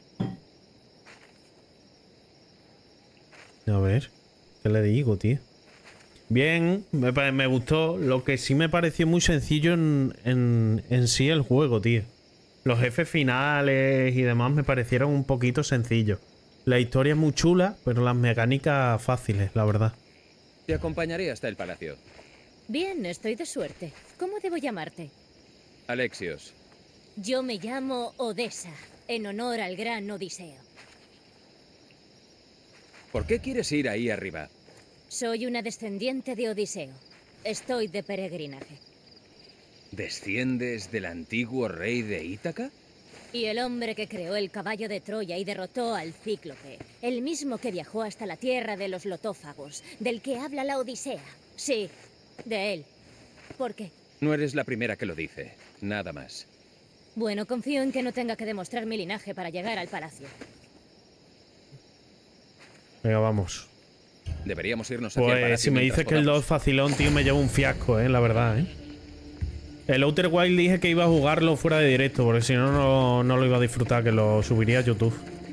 A ver, ¿qué le digo, tío? Bien, me gustó. Lo que sí me pareció muy sencillo en sí el juego, tío. Los jefes finales y demás me parecieron un poquito sencillos. La historia es muy chula, pero las mecánicas fáciles, la verdad. Te acompañaré hasta el palacio. Bien, estoy de suerte. ¿Cómo debo llamarte? Alexios. Yo me llamo Odessa, en honor al gran Odiseo. ¿Por qué quieres ir ahí arriba? Soy una descendiente de Odiseo. Estoy de peregrinaje. ¿Desciendes del antiguo rey de Ítaca? Y el hombre que creó el caballo de Troya y derrotó al Cíclope. El mismo que viajó hasta la tierra de los lotófagos, del que habla la Odisea. Sí, de él. ¿Por qué? No eres la primera que lo dice. Nada más. Bueno, confío en que no tenga que demostrar mi linaje para llegar al palacio. Venga, vamos. Deberíamos irnos hacia el Pues palacio si me dices que el 2 facilón, tío, me lleva un fiasco, la verdad, El Outer Wild dije que iba a jugarlo fuera de directo, porque si no, no lo iba a disfrutar, que lo subiría a YouTube.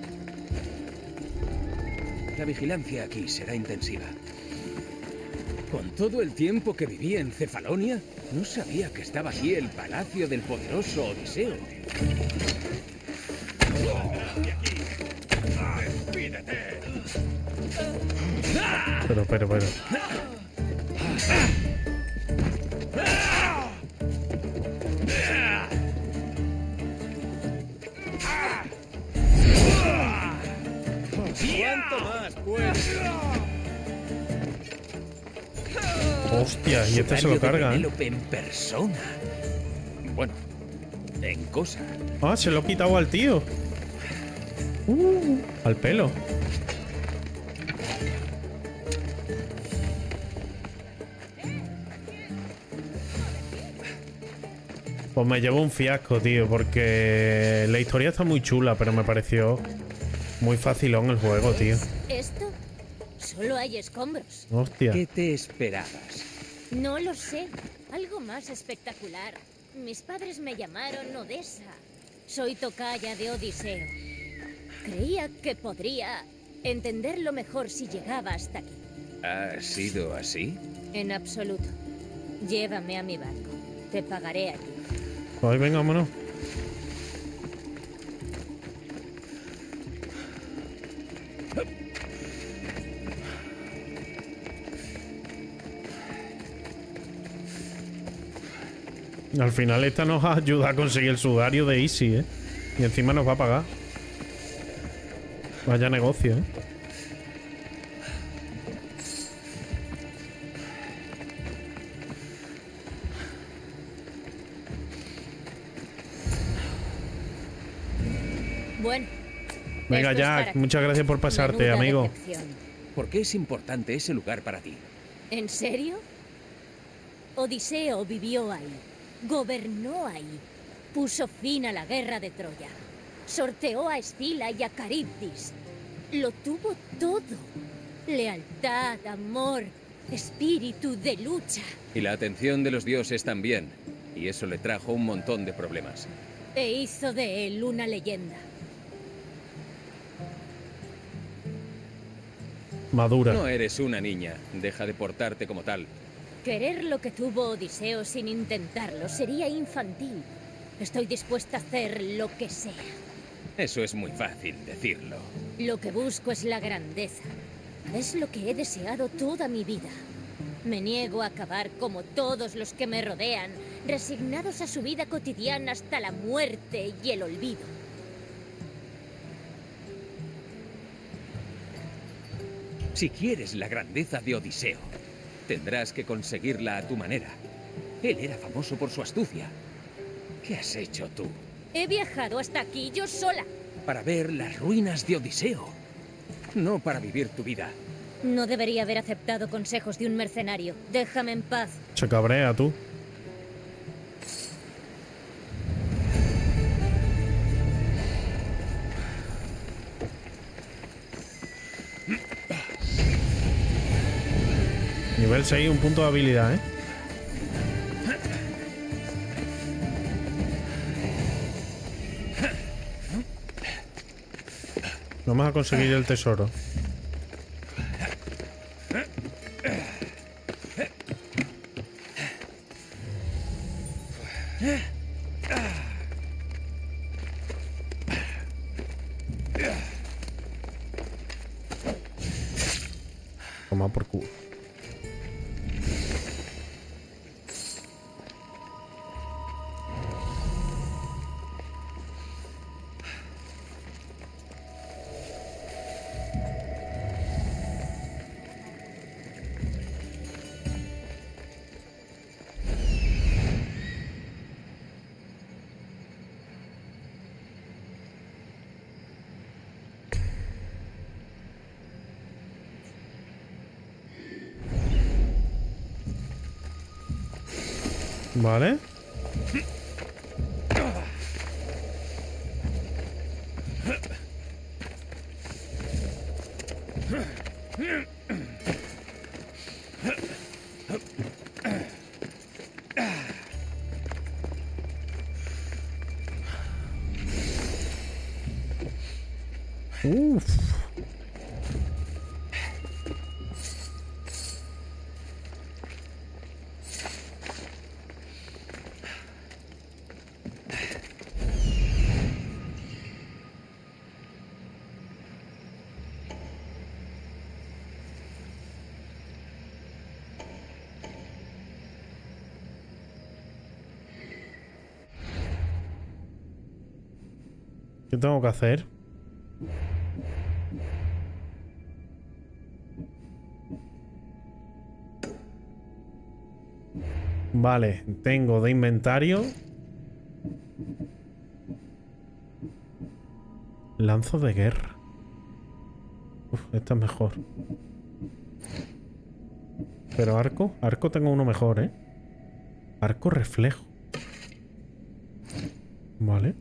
La vigilancia aquí será intensiva. Con todo el tiempo que viví en Cefalonia, no sabía que estaba aquí el palacio del poderoso Odiseo. Pero. ¿Cuánto más puedes? Hostia, y este se lo carga, En persona. Bueno, en cosa. Ah, se lo ha quitado al tío. Al pelo. Pues me llevo un fiasco, tío, porque la historia está muy chula, pero me pareció muy facilón el juego, tío. ¿Esto? Solo hay escombros. Hostia. ¿Qué te esperabas? No lo sé. Algo más espectacular. Mis padres me llamaron Odessa. Soy tocaya de Odiseo. Creía que podría entenderlo mejor si llegaba hasta aquí. ¿Ha sido así? En absoluto. Llévame a mi barco. Te pagaré aquí. Pues venga, vámonos. Al final esta nos ayuda a conseguir el sudario de Easy, Y encima nos va a pagar. Vaya negocio, Bueno. Venga, Jack, muchas gracias por pasarte, amigo. ¿Por qué es importante ese lugar para ti? ¿En serio? Odiseo vivió ahí, gobernó ahí, puso fin a la guerra de Troya, sorteó a Escila y a Caribdis. Lo tuvo todo. Lealtad, amor, espíritu de lucha. Y la atención de los dioses también. Y eso le trajo un montón de problemas. E hizo de él una leyenda. Madura. No eres una niña. Deja de portarte como tal. Querer lo que tuvo Odiseo sin intentarlo sería infantil. Estoy dispuesta a hacer lo que sea. Eso es muy fácil decirlo. Lo que busco es la grandeza. Es lo que he deseado toda mi vida. Me niego a acabar como todos los que me rodean, resignados a su vida cotidiana hasta la muerte y el olvido. Si quieres la grandeza de Odiseo, tendrás que conseguirla a tu manera. Él era famoso por su astucia. ¿Qué has hecho tú? He viajado hasta aquí yo sola. Para ver las ruinas de Odiseo, no para vivir tu vida. No debería haber aceptado consejos de un mercenario. Déjame en paz. Se cabrea, tú. Nivel 6, un punto de habilidad, ¿eh? Vamos a conseguir el tesoro. Toma por culo. Vale. Uf. ¿Qué tengo que hacer? Vale, tengo de inventario lanzo de guerra. Uf, esta es mejor. Pero arco tengo uno mejor, ¿eh? Arco reflejo. Vale.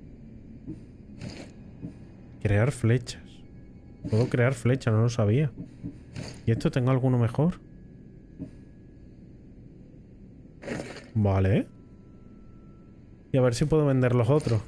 Crear flechas. Puedo crear flechas, no lo sabía. ¿Y esto tengo alguno mejor? Vale. Y a ver si puedo vender los otros.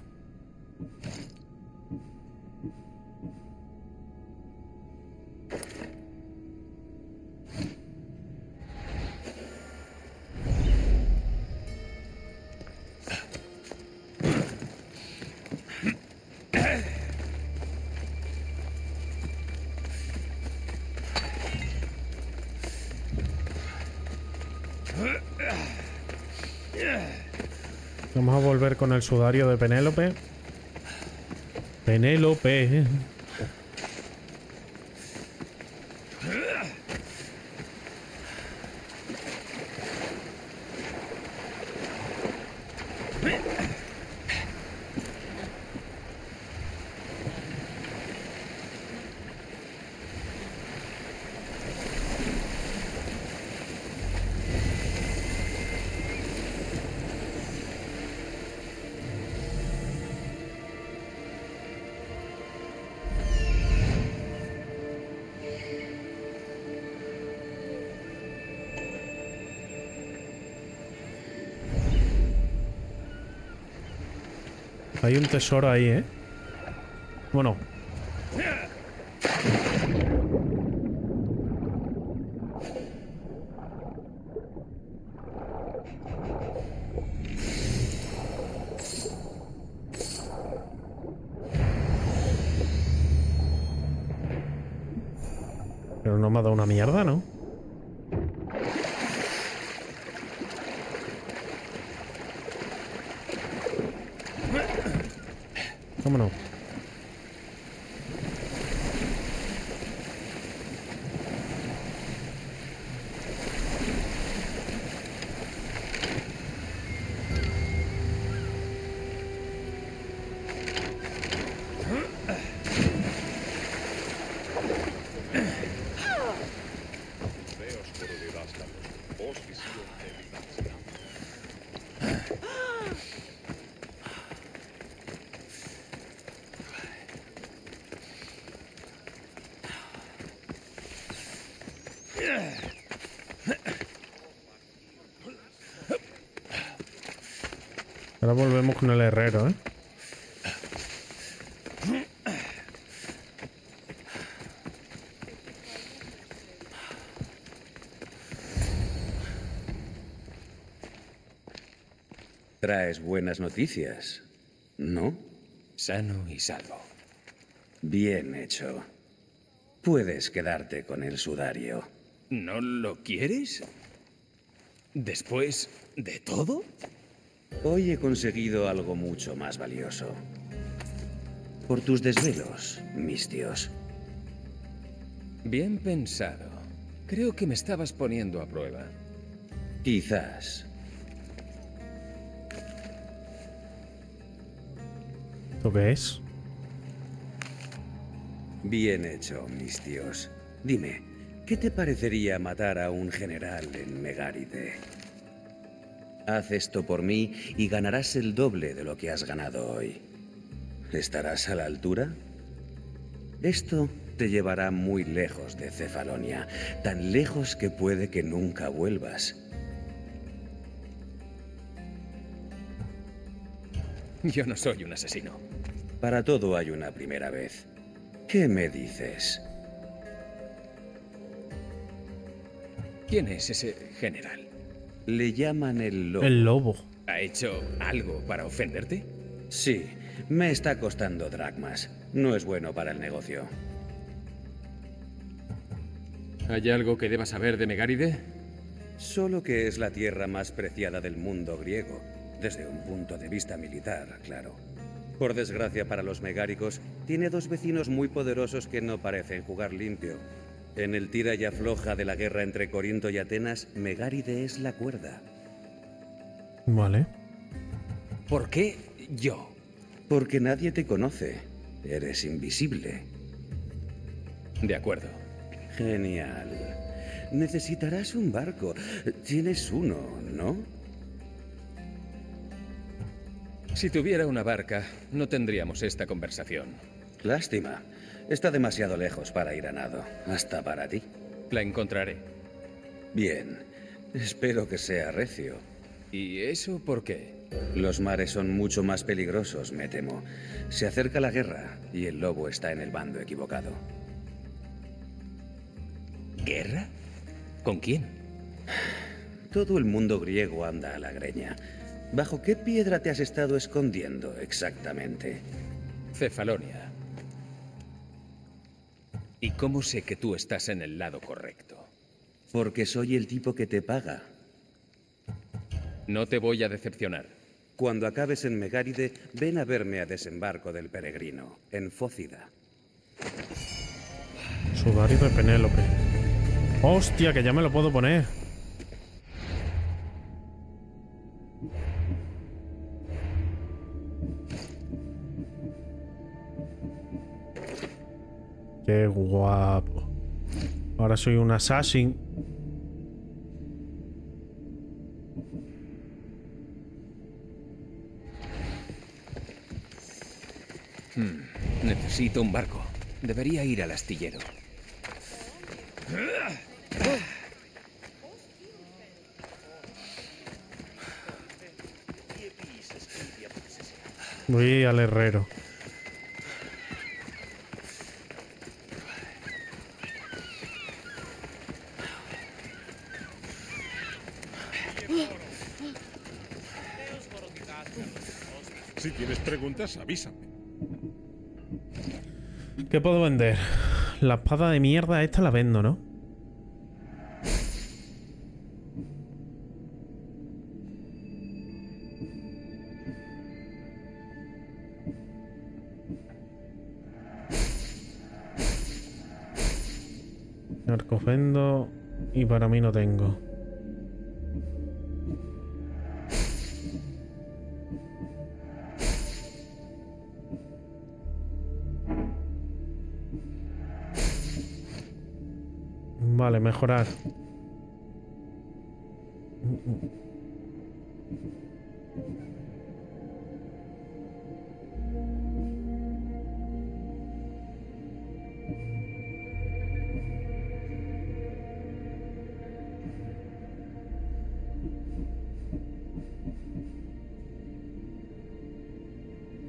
Vamos a volver con el sudario de Penélope. Penélope. Hay un tesoro ahí, ¿eh? Bueno. Pero no me ha dado una mierda, ¿no? Vámonos. Ahora volvemos con el herrero, ¿eh? Traes buenas noticias, ¿no? Sano y salvo. Bien hecho. Puedes quedarte con el sudario. ¿No lo quieres? ¿Después de todo? Hoy he conseguido algo mucho más valioso. Por tus desvelos, Mistios. Bien pensado. Creo que me estabas poniendo a prueba. Quizás. ¿Esto qué es? Bien hecho, Mistios. Dime, ¿qué te parecería matar a un general en Megáride? Haz esto por mí y ganarás el doble de lo que has ganado hoy. ¿Estarás a la altura? Esto te llevará muy lejos de Cefalonia, tan lejos que puede que nunca vuelvas. Yo no soy un asesino. Para todo hay una primera vez. ¿Qué me dices? ¿Quién es ese general? Le llaman el lobo. El lobo. ¿Ha hecho algo para ofenderte? Sí, me está costando dracmas. No es bueno para el negocio. ¿Hay algo que deba saber de Megáride? Solo que es la tierra más preciada del mundo griego, desde un punto de vista militar, claro. Por desgracia para los megáricos, tiene dos vecinos muy poderosos que no parecen jugar limpio. En el tira y afloja de la guerra entre Corinto y Atenas, Megáride es la cuerda. Vale. ¿Por qué yo? Porque nadie te conoce. Eres invisible. De acuerdo. Genial. Necesitarás un barco. Tienes uno, ¿no? Si tuviera una barca, no tendríamos esta conversación. Lástima. Está demasiado lejos para ir a nado. Hasta para ti. La encontraré. Bien. Espero que sea recio. ¿Y eso por qué? Los mares son mucho más peligrosos, me temo. Se acerca la guerra y el lobo está en el bando equivocado. ¿Guerra? ¿Con quién? Todo el mundo griego anda a la greña. ¿Bajo qué piedra te has estado escondiendo exactamente? Cefalonia. ¿Y cómo sé que tú estás en el lado correcto? Porque soy el tipo que te paga. No te voy a decepcionar. Cuando acabes en Megáride, ven a verme a desembarco del peregrino, en Fócida. Sudario de Penélope. ¡Hostia, que ya me lo puedo poner! ¡Qué guapo! Ahora soy un assassin. Necesito un barco. Debería ir al astillero. Voy al herrero. Si tienes preguntas, avísame. ¿Qué puedo vender? La espada de mierda esta la vendo, ¿no? Arcos vendo y para mí no tengo. Vale, mejorar.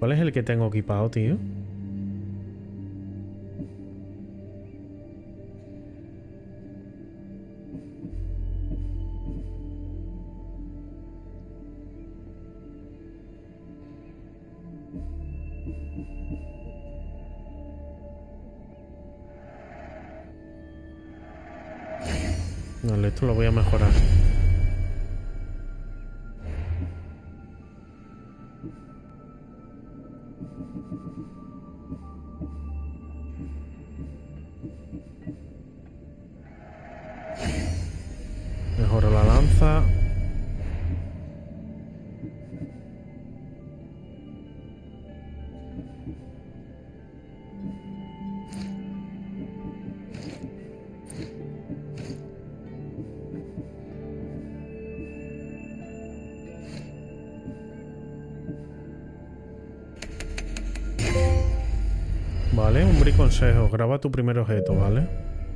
¿Cuál es el que tengo equipado, tío? Vale, esto lo voy a mejorar. Mejoro la lanza. Vale, un briconsejo. Graba tu primer objeto, ¿vale?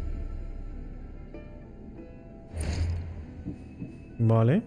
Vale.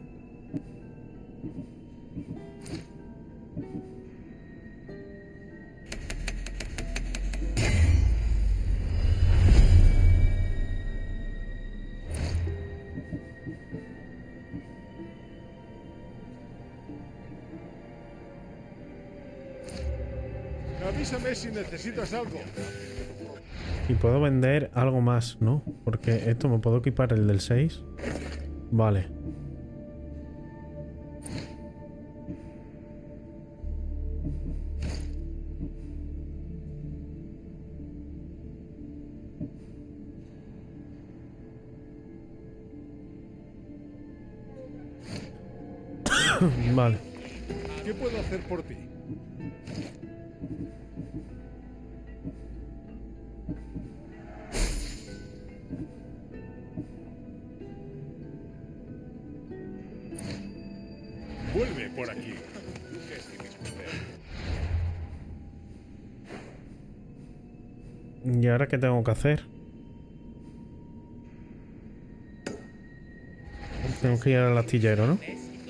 Avísame si necesitas algo. Y puedo vender algo más, ¿no? Porque esto me puedo equipar el del 6. Vale. Vale. ¿Qué puedo hacer por ti? Vuelve por aquí. ¿Y ahora qué tengo que hacer? Tengo que ir al astillero, ¿no?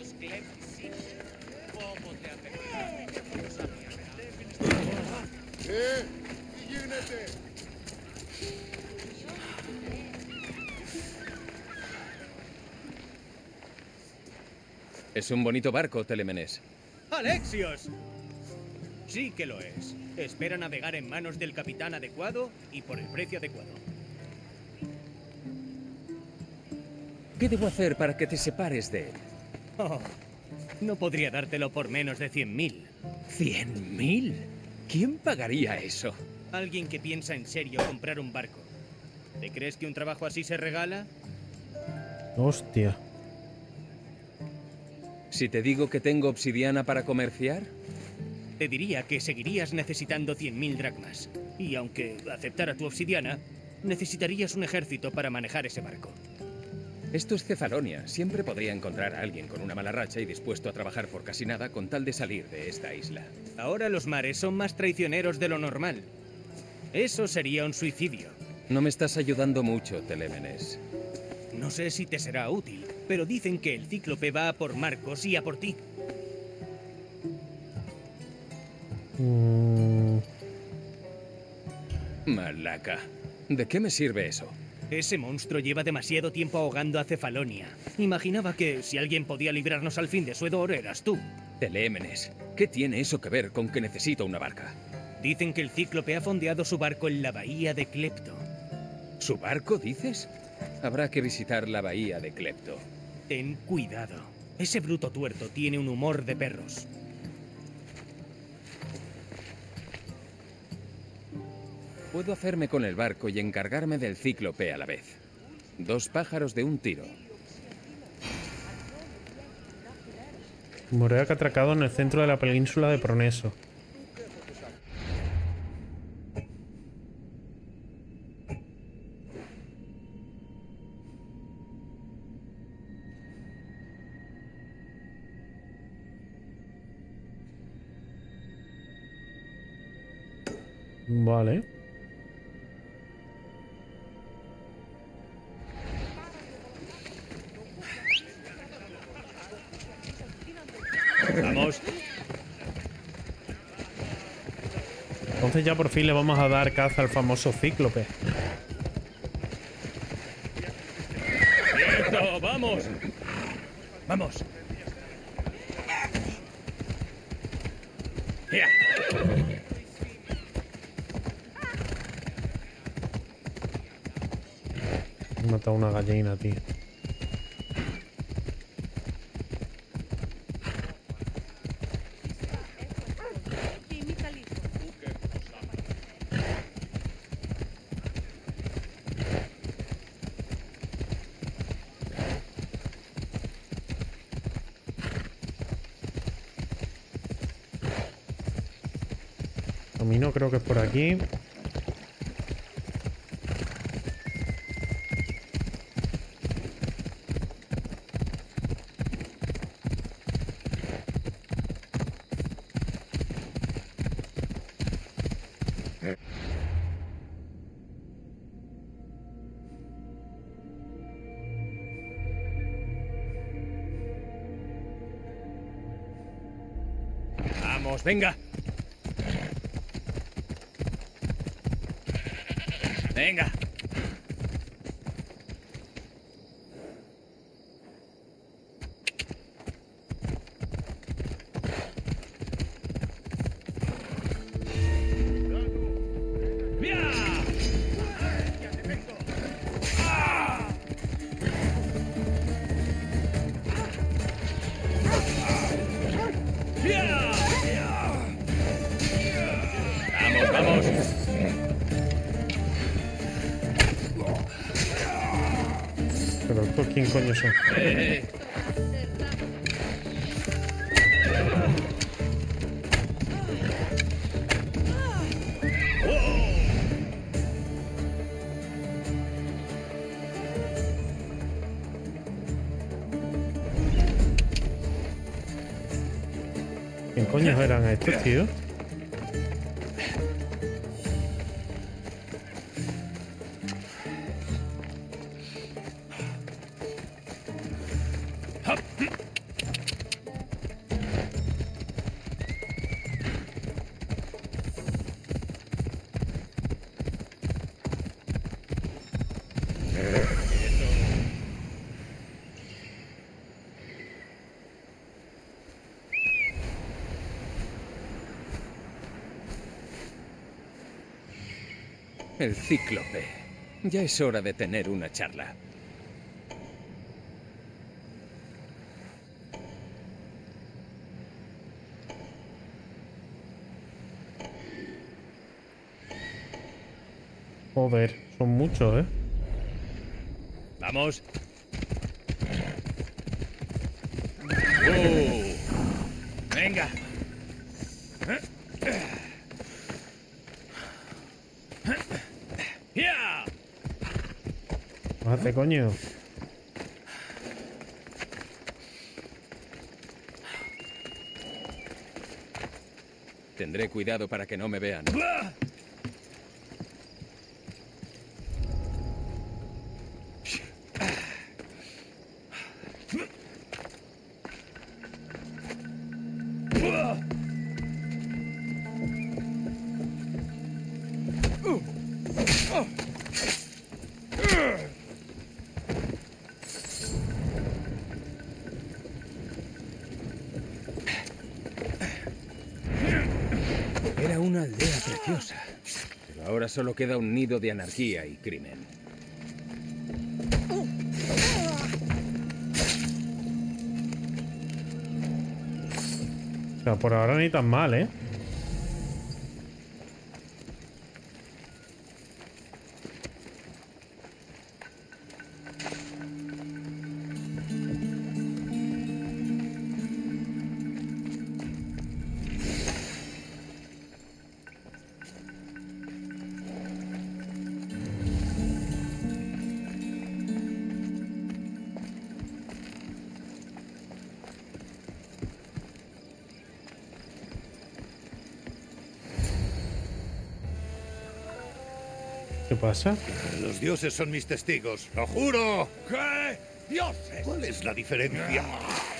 Es un bonito barco, Telémenes. ¡Alexios! Sí que lo es. Espera navegar en manos del capitán adecuado y por el precio adecuado. ¿Qué debo hacer para que te separes de él? Oh, no podría dártelo por menos de 100.000. ¿100.000? ¿Quién pagaría eso? Alguien que piensa en serio comprar un barco. ¿Te crees que un trabajo así se regala? Hostia. Si te digo que tengo obsidiana para comerciar, te diría que seguirías necesitando 100.000 dracmas. Y aunque aceptara tu obsidiana, necesitarías un ejército para manejar ese barco. Esto es Cefalonia. Siempre podría encontrar a alguien con una mala racha y dispuesto a trabajar por casi nada con tal de salir de esta isla. Ahora los mares son más traicioneros de lo normal. Eso sería un suicidio. No me estás ayudando mucho, Telémenes. No sé si te será útil, pero dicen que el Cíclope va a por Marcos y a por ti. Malaca. ¿De qué me sirve eso? Ese monstruo lleva demasiado tiempo ahogando a Cefalonia. Imaginaba que si alguien podía librarnos al fin de su hedor, eras tú. Telémenes, ¿qué tiene eso que ver con que necesito una barca? Dicen que el Cíclope ha fondeado su barco en la bahía de Clepto. ¿Su barco, dices? Habrá que visitar la bahía de Clepto. Ten cuidado. Ese bruto tuerto tiene un humor de perros. Puedo hacerme con el barco y encargarme del Cíclope a la vez. 2 pájaros de un tiro. Moreac atracado en el centro de la península de Proneso. Vale. Vamos. entonces ya por fin le vamos a dar caza al famoso cíclope. ¡Quieto! ¡Vamos! ¡Vamos! ¡Ya! He matado una gallina, tío. Camino creo que es por aquí. ¡Vamos, venga! ¡Venga! ¡Vamos, vamos! Pero estos, ¿quién coño son? ¿Quién coño eran estos, tío? El cíclope. Ya es hora de tener una charla. Joder, son muchos, ¿eh? ¡Vamos! ¡Venga! ¡Ya! Bájate, coño. Tendré cuidado para que no me vean. Era una aldea preciosa. Pero ahora solo queda un nido de anarquía y crimen. O sea, por ahora ni tan mal, ¿eh? ¿Qué pasa? Los dioses son mis testigos, lo juro. ¿Qué? ¿Dioses? ¿Cuál es la diferencia?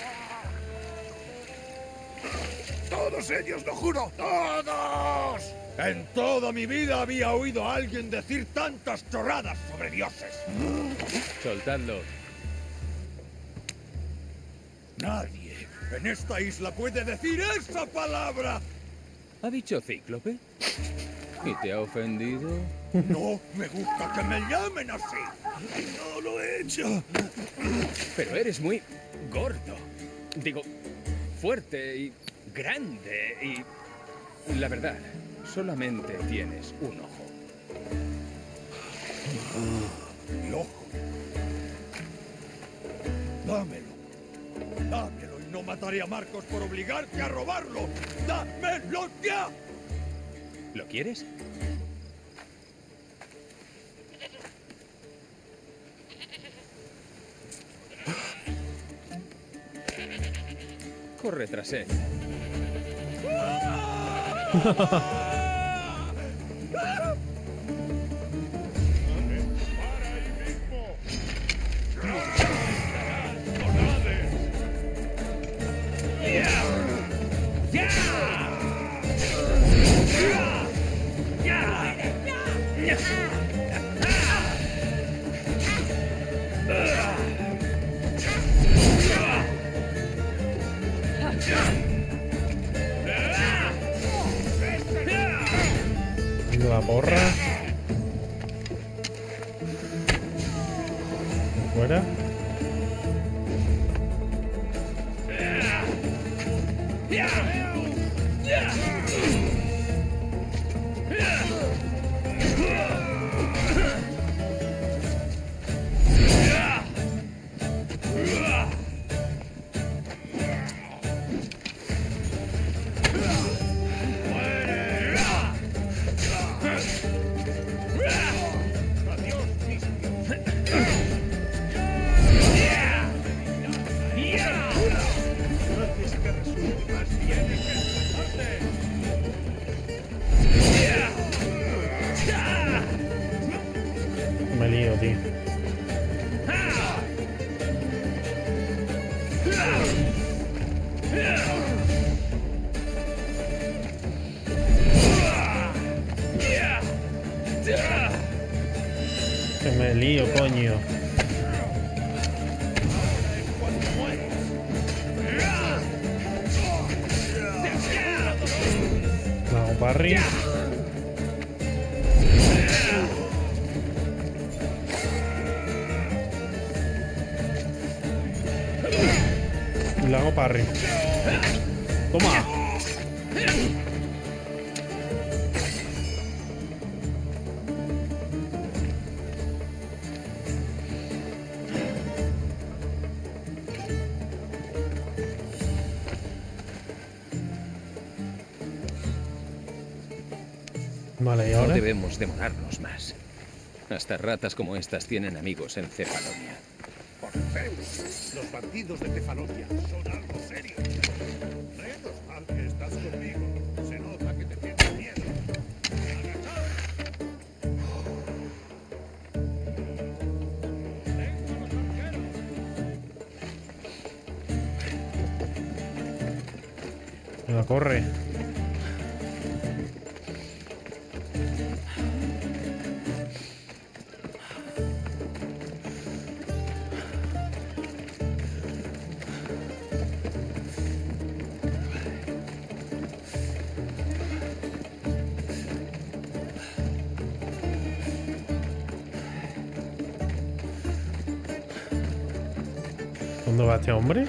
Todos ellos, lo juro. ¡Todos! En toda mi vida había oído a alguien decir tantas chorradas sobre dioses. Soltadlo. Nadie en esta isla puede decir esa palabra. ¿Ha dicho cíclope? ¿Y te ha ofendido? No me gusta que me llamen así. No lo he hecho. Pero eres muy gordo. Digo, fuerte y grande y... La verdad, solamente tienes un ojo. Mi ojo. Dámelo. Dámelo y no mataré a Marcos por obligarte a robarlo. ¡Dámelo ya! ¿Lo quieres? Corre tras él. La porra. Fuera. Me lío, tío. Que me lío, coño. La hago parry. La hago parry. Toma. Vale, ¿y ahora? No debemos demorarnos más. Hasta ratas como estas tienen amigos en Cefalonia. Por Zeus, los bandidos de Cefalonia son algo serio. Menos mal que estás conmigo. Se nota que te tienes miedo. Venga, corre. ¿Dónde va este hombre?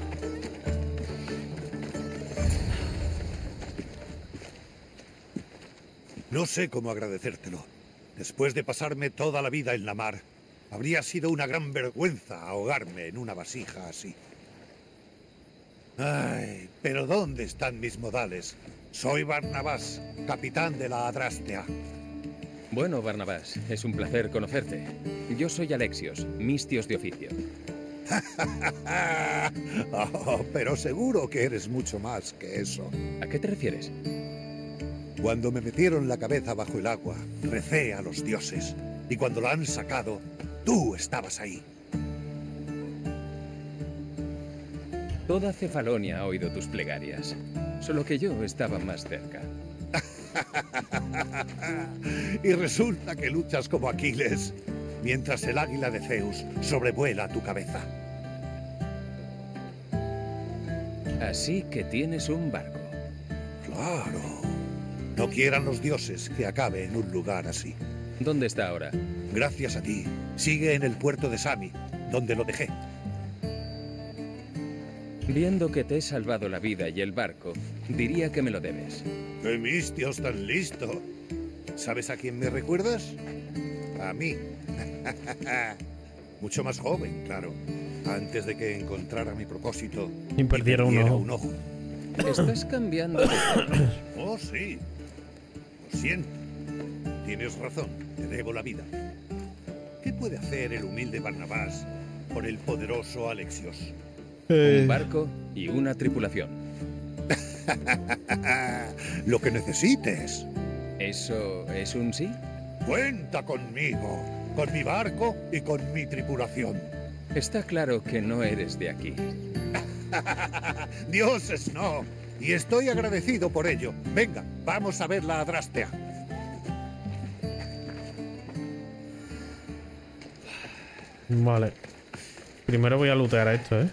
No sé cómo agradecértelo. Después de pasarme toda la vida en la mar, habría sido una gran vergüenza ahogarme en una vasija así. Ay, pero ¿dónde están mis modales? Soy Barnabás, capitán de la Adrastea. Bueno, Barnabás, es un placer conocerte. Yo soy Alexios, mistios de oficio. Oh, pero seguro que eres mucho más que eso. ¿A qué te refieres? Cuando me metieron la cabeza bajo el agua, recé a los dioses. Y cuando la han sacado, tú estabas ahí. Toda Cefalonia ha oído tus plegarias. Solo que yo estaba más cerca. Y resulta que luchas como Aquiles, mientras el águila de Zeus sobrevuela tu cabeza. Así que tienes un barco. Claro. No quieran los dioses que acabe en un lugar así. ¿Dónde está ahora? Gracias a ti. Sigue en el puerto de Sami, donde lo dejé. Viendo que te he salvado la vida y el barco, diría que me lo debes. ¡Qué mistios tan listo! ¿Sabes a quién me recuerdas? A mí. Mucho más joven, claro. Antes de que encontrara mi propósito y perdiera un ojo. Estás cambiando de tono. Oh, sí. Lo siento. Tienes razón. Te debo la vida. ¿Qué puede hacer el humilde Barnabás por el poderoso Alexios? Un barco y una tripulación. Lo que necesites. ¿Eso es un sí? Cuenta conmigo, con mi barco y con mi tripulación. Está claro que no eres de aquí. Dioses no. Y estoy agradecido por ello. Venga, vamos a ver la Adrastea. Vale. Primero voy a lootear a esto, ¿eh?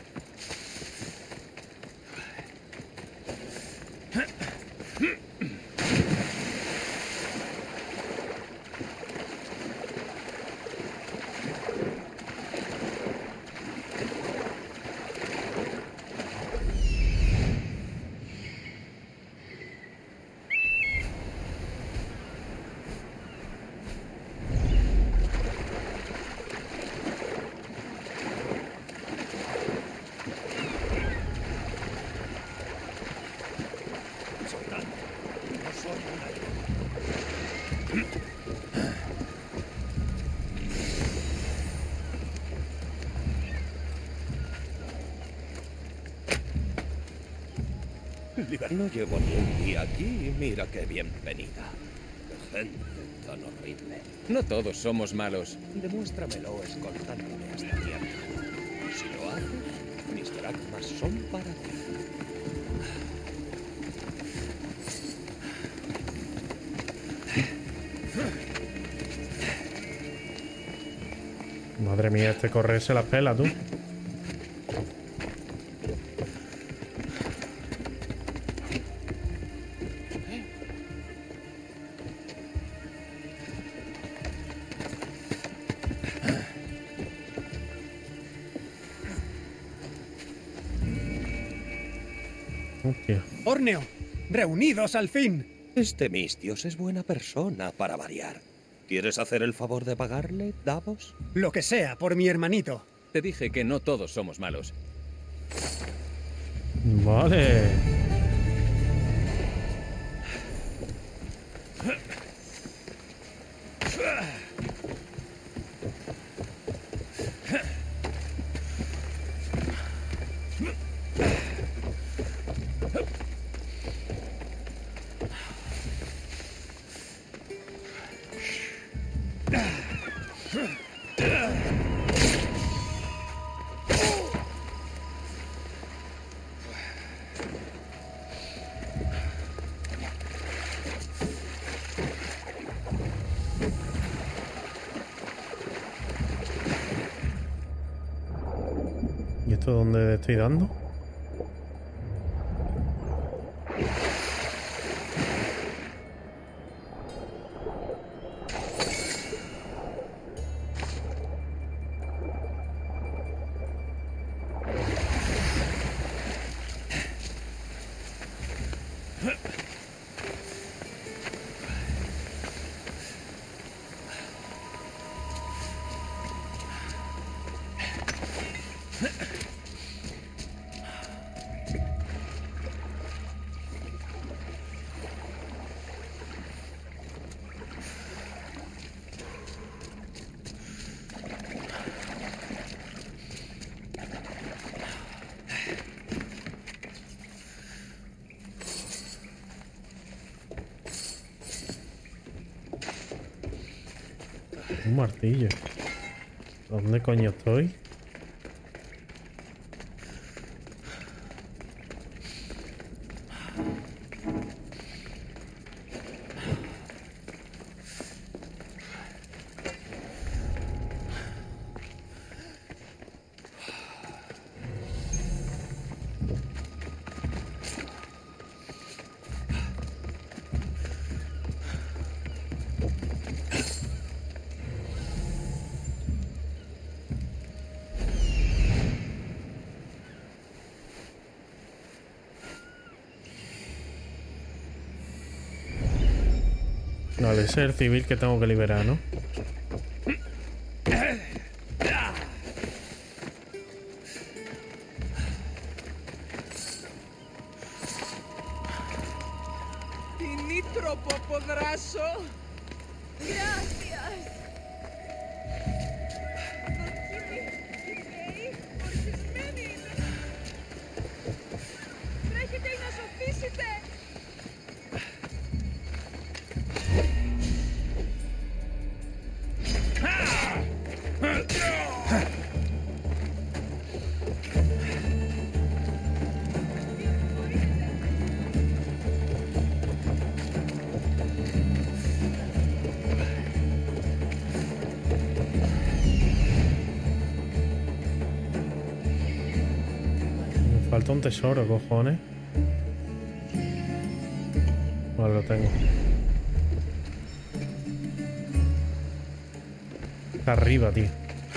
No llevo ni un día aquí y mira qué bienvenida. Qué gente tan horrible. No todos somos malos. Demuéstramelo escoltándome hasta tierra. Si lo haces, mis dracmas son para ti. Madre mía, este correr se las pela, tú. Hostia. ¡Orneo! ¡Reunidos al fin! Este Mistios es buena persona para variar. ¿Quieres hacer el favor de pagarle, Davos? Lo que sea, por mi hermanito. Te dije que no todos somos malos. Vale. ¿Y esto dónde estoy dando? Un martillo. ¿Dónde coño estoy? Vale, ese es el civil que tengo que liberar, ¿no? Dimitro Popodraso. Gracias. Falta un tesoro, cojones. Vale, lo tengo. Está arriba, tío.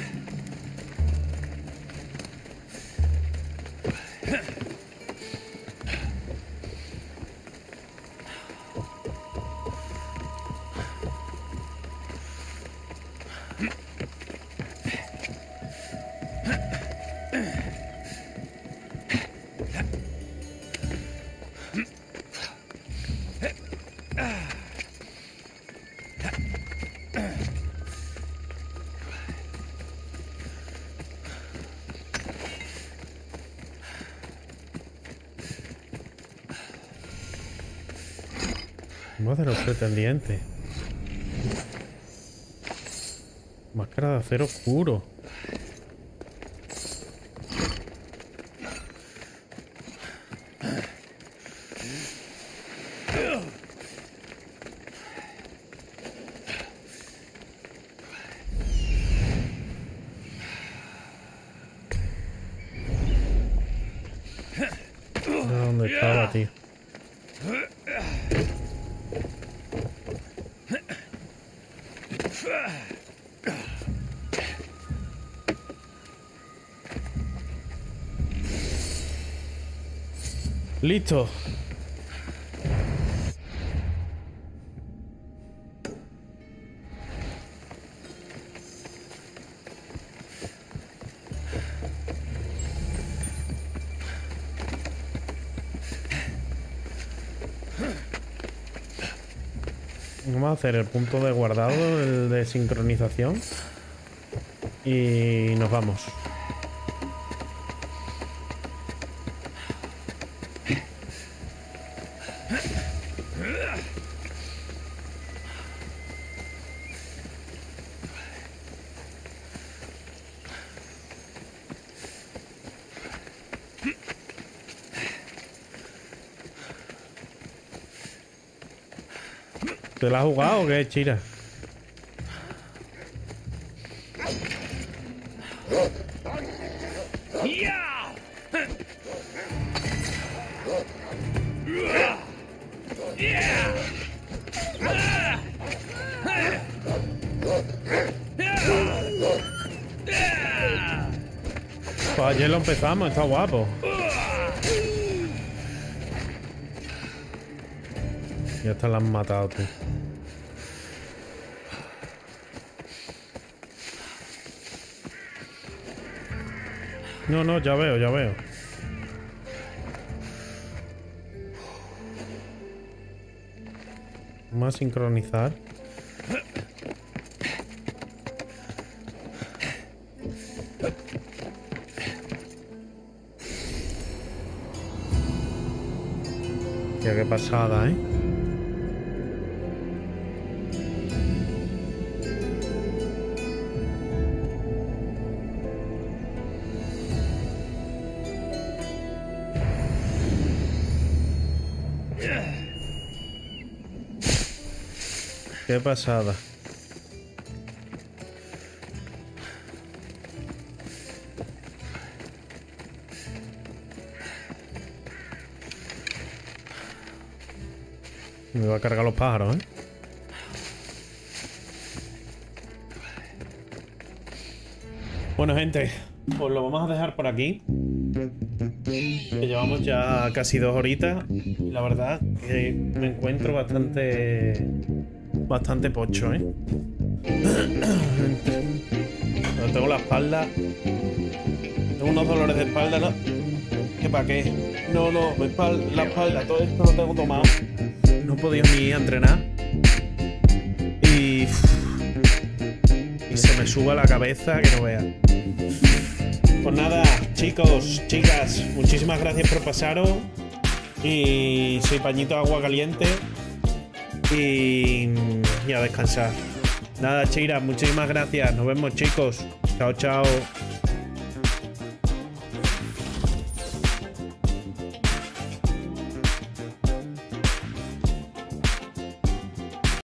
Voz de los pretendientes. Máscara de acero oscuro. ¿Dónde estaba, tío? Listo. Vamos a hacer el punto de guardado, el de sincronización. Y nos vamos. ¿Te la has jugado o qué, Chira? Pues ayer lo empezamos, está guapo. Ya hasta la han matado, tú. No, no, ya veo, ya veo. Vamos a sincronizar. Ya qué pasada, ¿eh? Qué pasada. Me va a cargar los pájaros, ¿eh? Bueno, gente, pues lo vamos a dejar por aquí. Que llevamos ya casi 2 horitas. Y la verdad que me encuentro bastante Bastante pocho, ¿eh? Pero tengo la espalda. Tengo unos dolores de espalda, ¿no? ¿Qué para qué? No, la espalda, todo esto lo tengo tomado. No he podido ni ir a entrenar. Y se me sube a la cabeza que no veas. Pues nada, chicos, chicas, muchísimas gracias por pasaros. Y soy Pañito de Agua Caliente. Y a descansar. Nada, Cheira, muchísimas gracias. Nos vemos, chicos. Chao, chao.